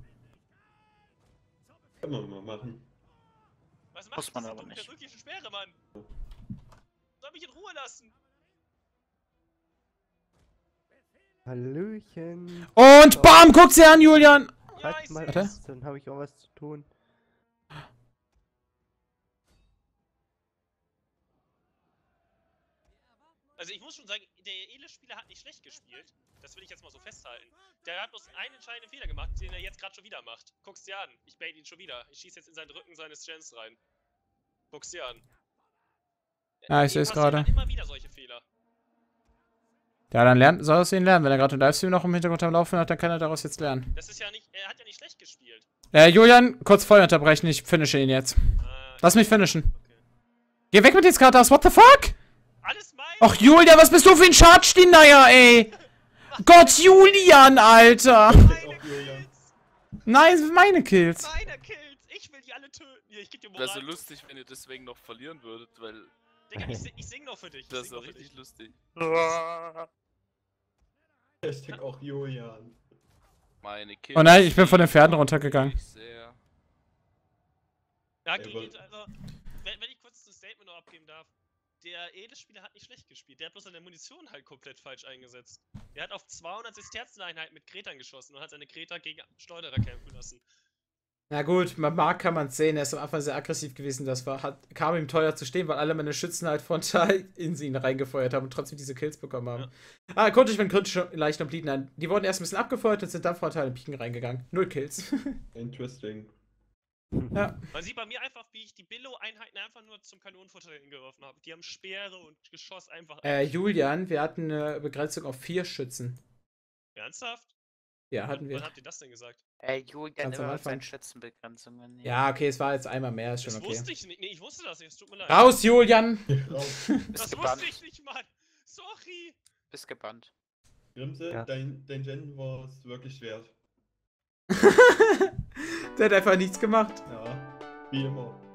Speaker 2: Kann man mal machen.
Speaker 5: Was macht
Speaker 6: Muss man
Speaker 5: diese
Speaker 6: aber
Speaker 5: dumme
Speaker 6: nicht.
Speaker 5: perückische Sperre, Mann? Soll mich in Ruhe lassen?
Speaker 3: Hallöchen.
Speaker 8: Und bam, guck sie an, Julian!
Speaker 5: Ja,
Speaker 3: Halt
Speaker 5: ich
Speaker 3: mal
Speaker 5: seh's.
Speaker 8: Warte.
Speaker 3: fest, dann habe ich auch was zu tun.
Speaker 5: Also ich muss schon sagen, der Ele-Spieler hat nicht schlecht gespielt. Das will ich jetzt mal so festhalten. Der hat bloß einen entscheidenden Fehler gemacht, den er jetzt gerade schon wieder macht. Guck's dir an. Ich bait ihn schon wieder. Ich schieße jetzt in seinen Rücken seines Gens rein. Guck's dir an.
Speaker 8: Ja, ich
Speaker 5: Ihm
Speaker 8: seh's
Speaker 5: passieren
Speaker 8: gerade.
Speaker 5: halt immer wieder solche Fehler.
Speaker 8: Ja, dann lernt, soll es ihn lernen. Wenn er gerade im Livestream noch im Hintergrund am Laufen hat, dann kann er daraus jetzt lernen.
Speaker 5: Das ist ja nicht, er hat ja nicht schlecht gespielt.
Speaker 8: Äh, Julian, kurz Feuer unterbrechen, ich finische ihn jetzt.
Speaker 5: Ah,
Speaker 8: Lass mich finishen.
Speaker 5: okay.
Speaker 8: Geh weg mit den Skatas, what the fuck?
Speaker 5: Alles mein!
Speaker 8: Och, Julian, was bist du für ein Charge-Denier, ey? Gott, Julian, Alter!
Speaker 5: Meine
Speaker 2: Auch Julian.
Speaker 5: Kills!
Speaker 8: Nein, meine Kills.
Speaker 5: Meine Kills! Ich will die alle töten! Hier, ich geb dir
Speaker 7: Wäre
Speaker 5: Moral.
Speaker 7: so lustig, wenn ihr deswegen noch verlieren würdet, weil
Speaker 5: Digga, ich, si- ich sing noch für dich. Ich
Speaker 7: das ist
Speaker 5: sing
Speaker 7: auch
Speaker 5: noch für
Speaker 7: richtig
Speaker 5: dich.
Speaker 7: lustig.
Speaker 2: Hashtag auch Julian.
Speaker 7: Meine Kills.
Speaker 8: Oh nein, ich bin von den Pferden runtergegangen.
Speaker 7: Ich sehr.
Speaker 5: Ja,
Speaker 2: Ja,
Speaker 5: geht,
Speaker 2: aber-
Speaker 5: also, wenn, wenn ich kurz ein Statement noch abgeben darf. Der Edes-Spieler hat nicht schlecht gespielt. Der hat bloß seine Munition halt komplett falsch eingesetzt. Der hat auf zweihundert Sesterzeneinheiten mit Kretern geschossen und hat seine Kreter gegen Schleuderer kämpfen lassen.
Speaker 8: Na gut, man mag, kann man sehen, er ist am Anfang sehr aggressiv gewesen, das war, hat, kam ihm teuer zu stehen, weil alle meine Schützen halt frontal in ihn reingefeuert haben und trotzdem diese Kills bekommen haben. Ja. Ah, konnte ich mit kritisch leicht am Bleeden ein. Die wurden erst ein bisschen abgefeuert und sind dann frontal in Piken reingegangen. Null Kills.
Speaker 2: Interesting.
Speaker 8: Ja.
Speaker 5: Man sieht bei mir einfach, wie ich die Billo-Einheiten einfach nur zum Kanonenfutter hingeworfen habe. Die haben Speere und Geschoss einfach.
Speaker 8: Äh, Julian, wir hatten eine Begrenzung auf vier Schützen.
Speaker 5: Ernsthaft?
Speaker 8: Ja, hatten
Speaker 5: Wann
Speaker 8: wir.
Speaker 5: habt ihr das denn gesagt?
Speaker 6: Äh, Julian
Speaker 8: Ganz am
Speaker 6: immer mit
Speaker 8: Anfang.
Speaker 6: seinen Schützenbegrenzungen.
Speaker 8: Ja, okay, es war jetzt einmal mehr, ist schon
Speaker 5: Das
Speaker 8: okay.
Speaker 5: wusste ich nicht. Nee, ich wusste das nicht. Es tut mir leid.
Speaker 8: Raus, Julian!
Speaker 2: Raus.
Speaker 6: Bist
Speaker 5: Das
Speaker 6: gebannt.
Speaker 5: wusste ich nicht, Mann. Sorry.
Speaker 6: Bist gebannt.
Speaker 2: Grimse,
Speaker 3: Ja.
Speaker 2: dein, dein Gen war es wirklich wert.
Speaker 8: Der hat einfach nichts gemacht.
Speaker 2: Ja, wie immer.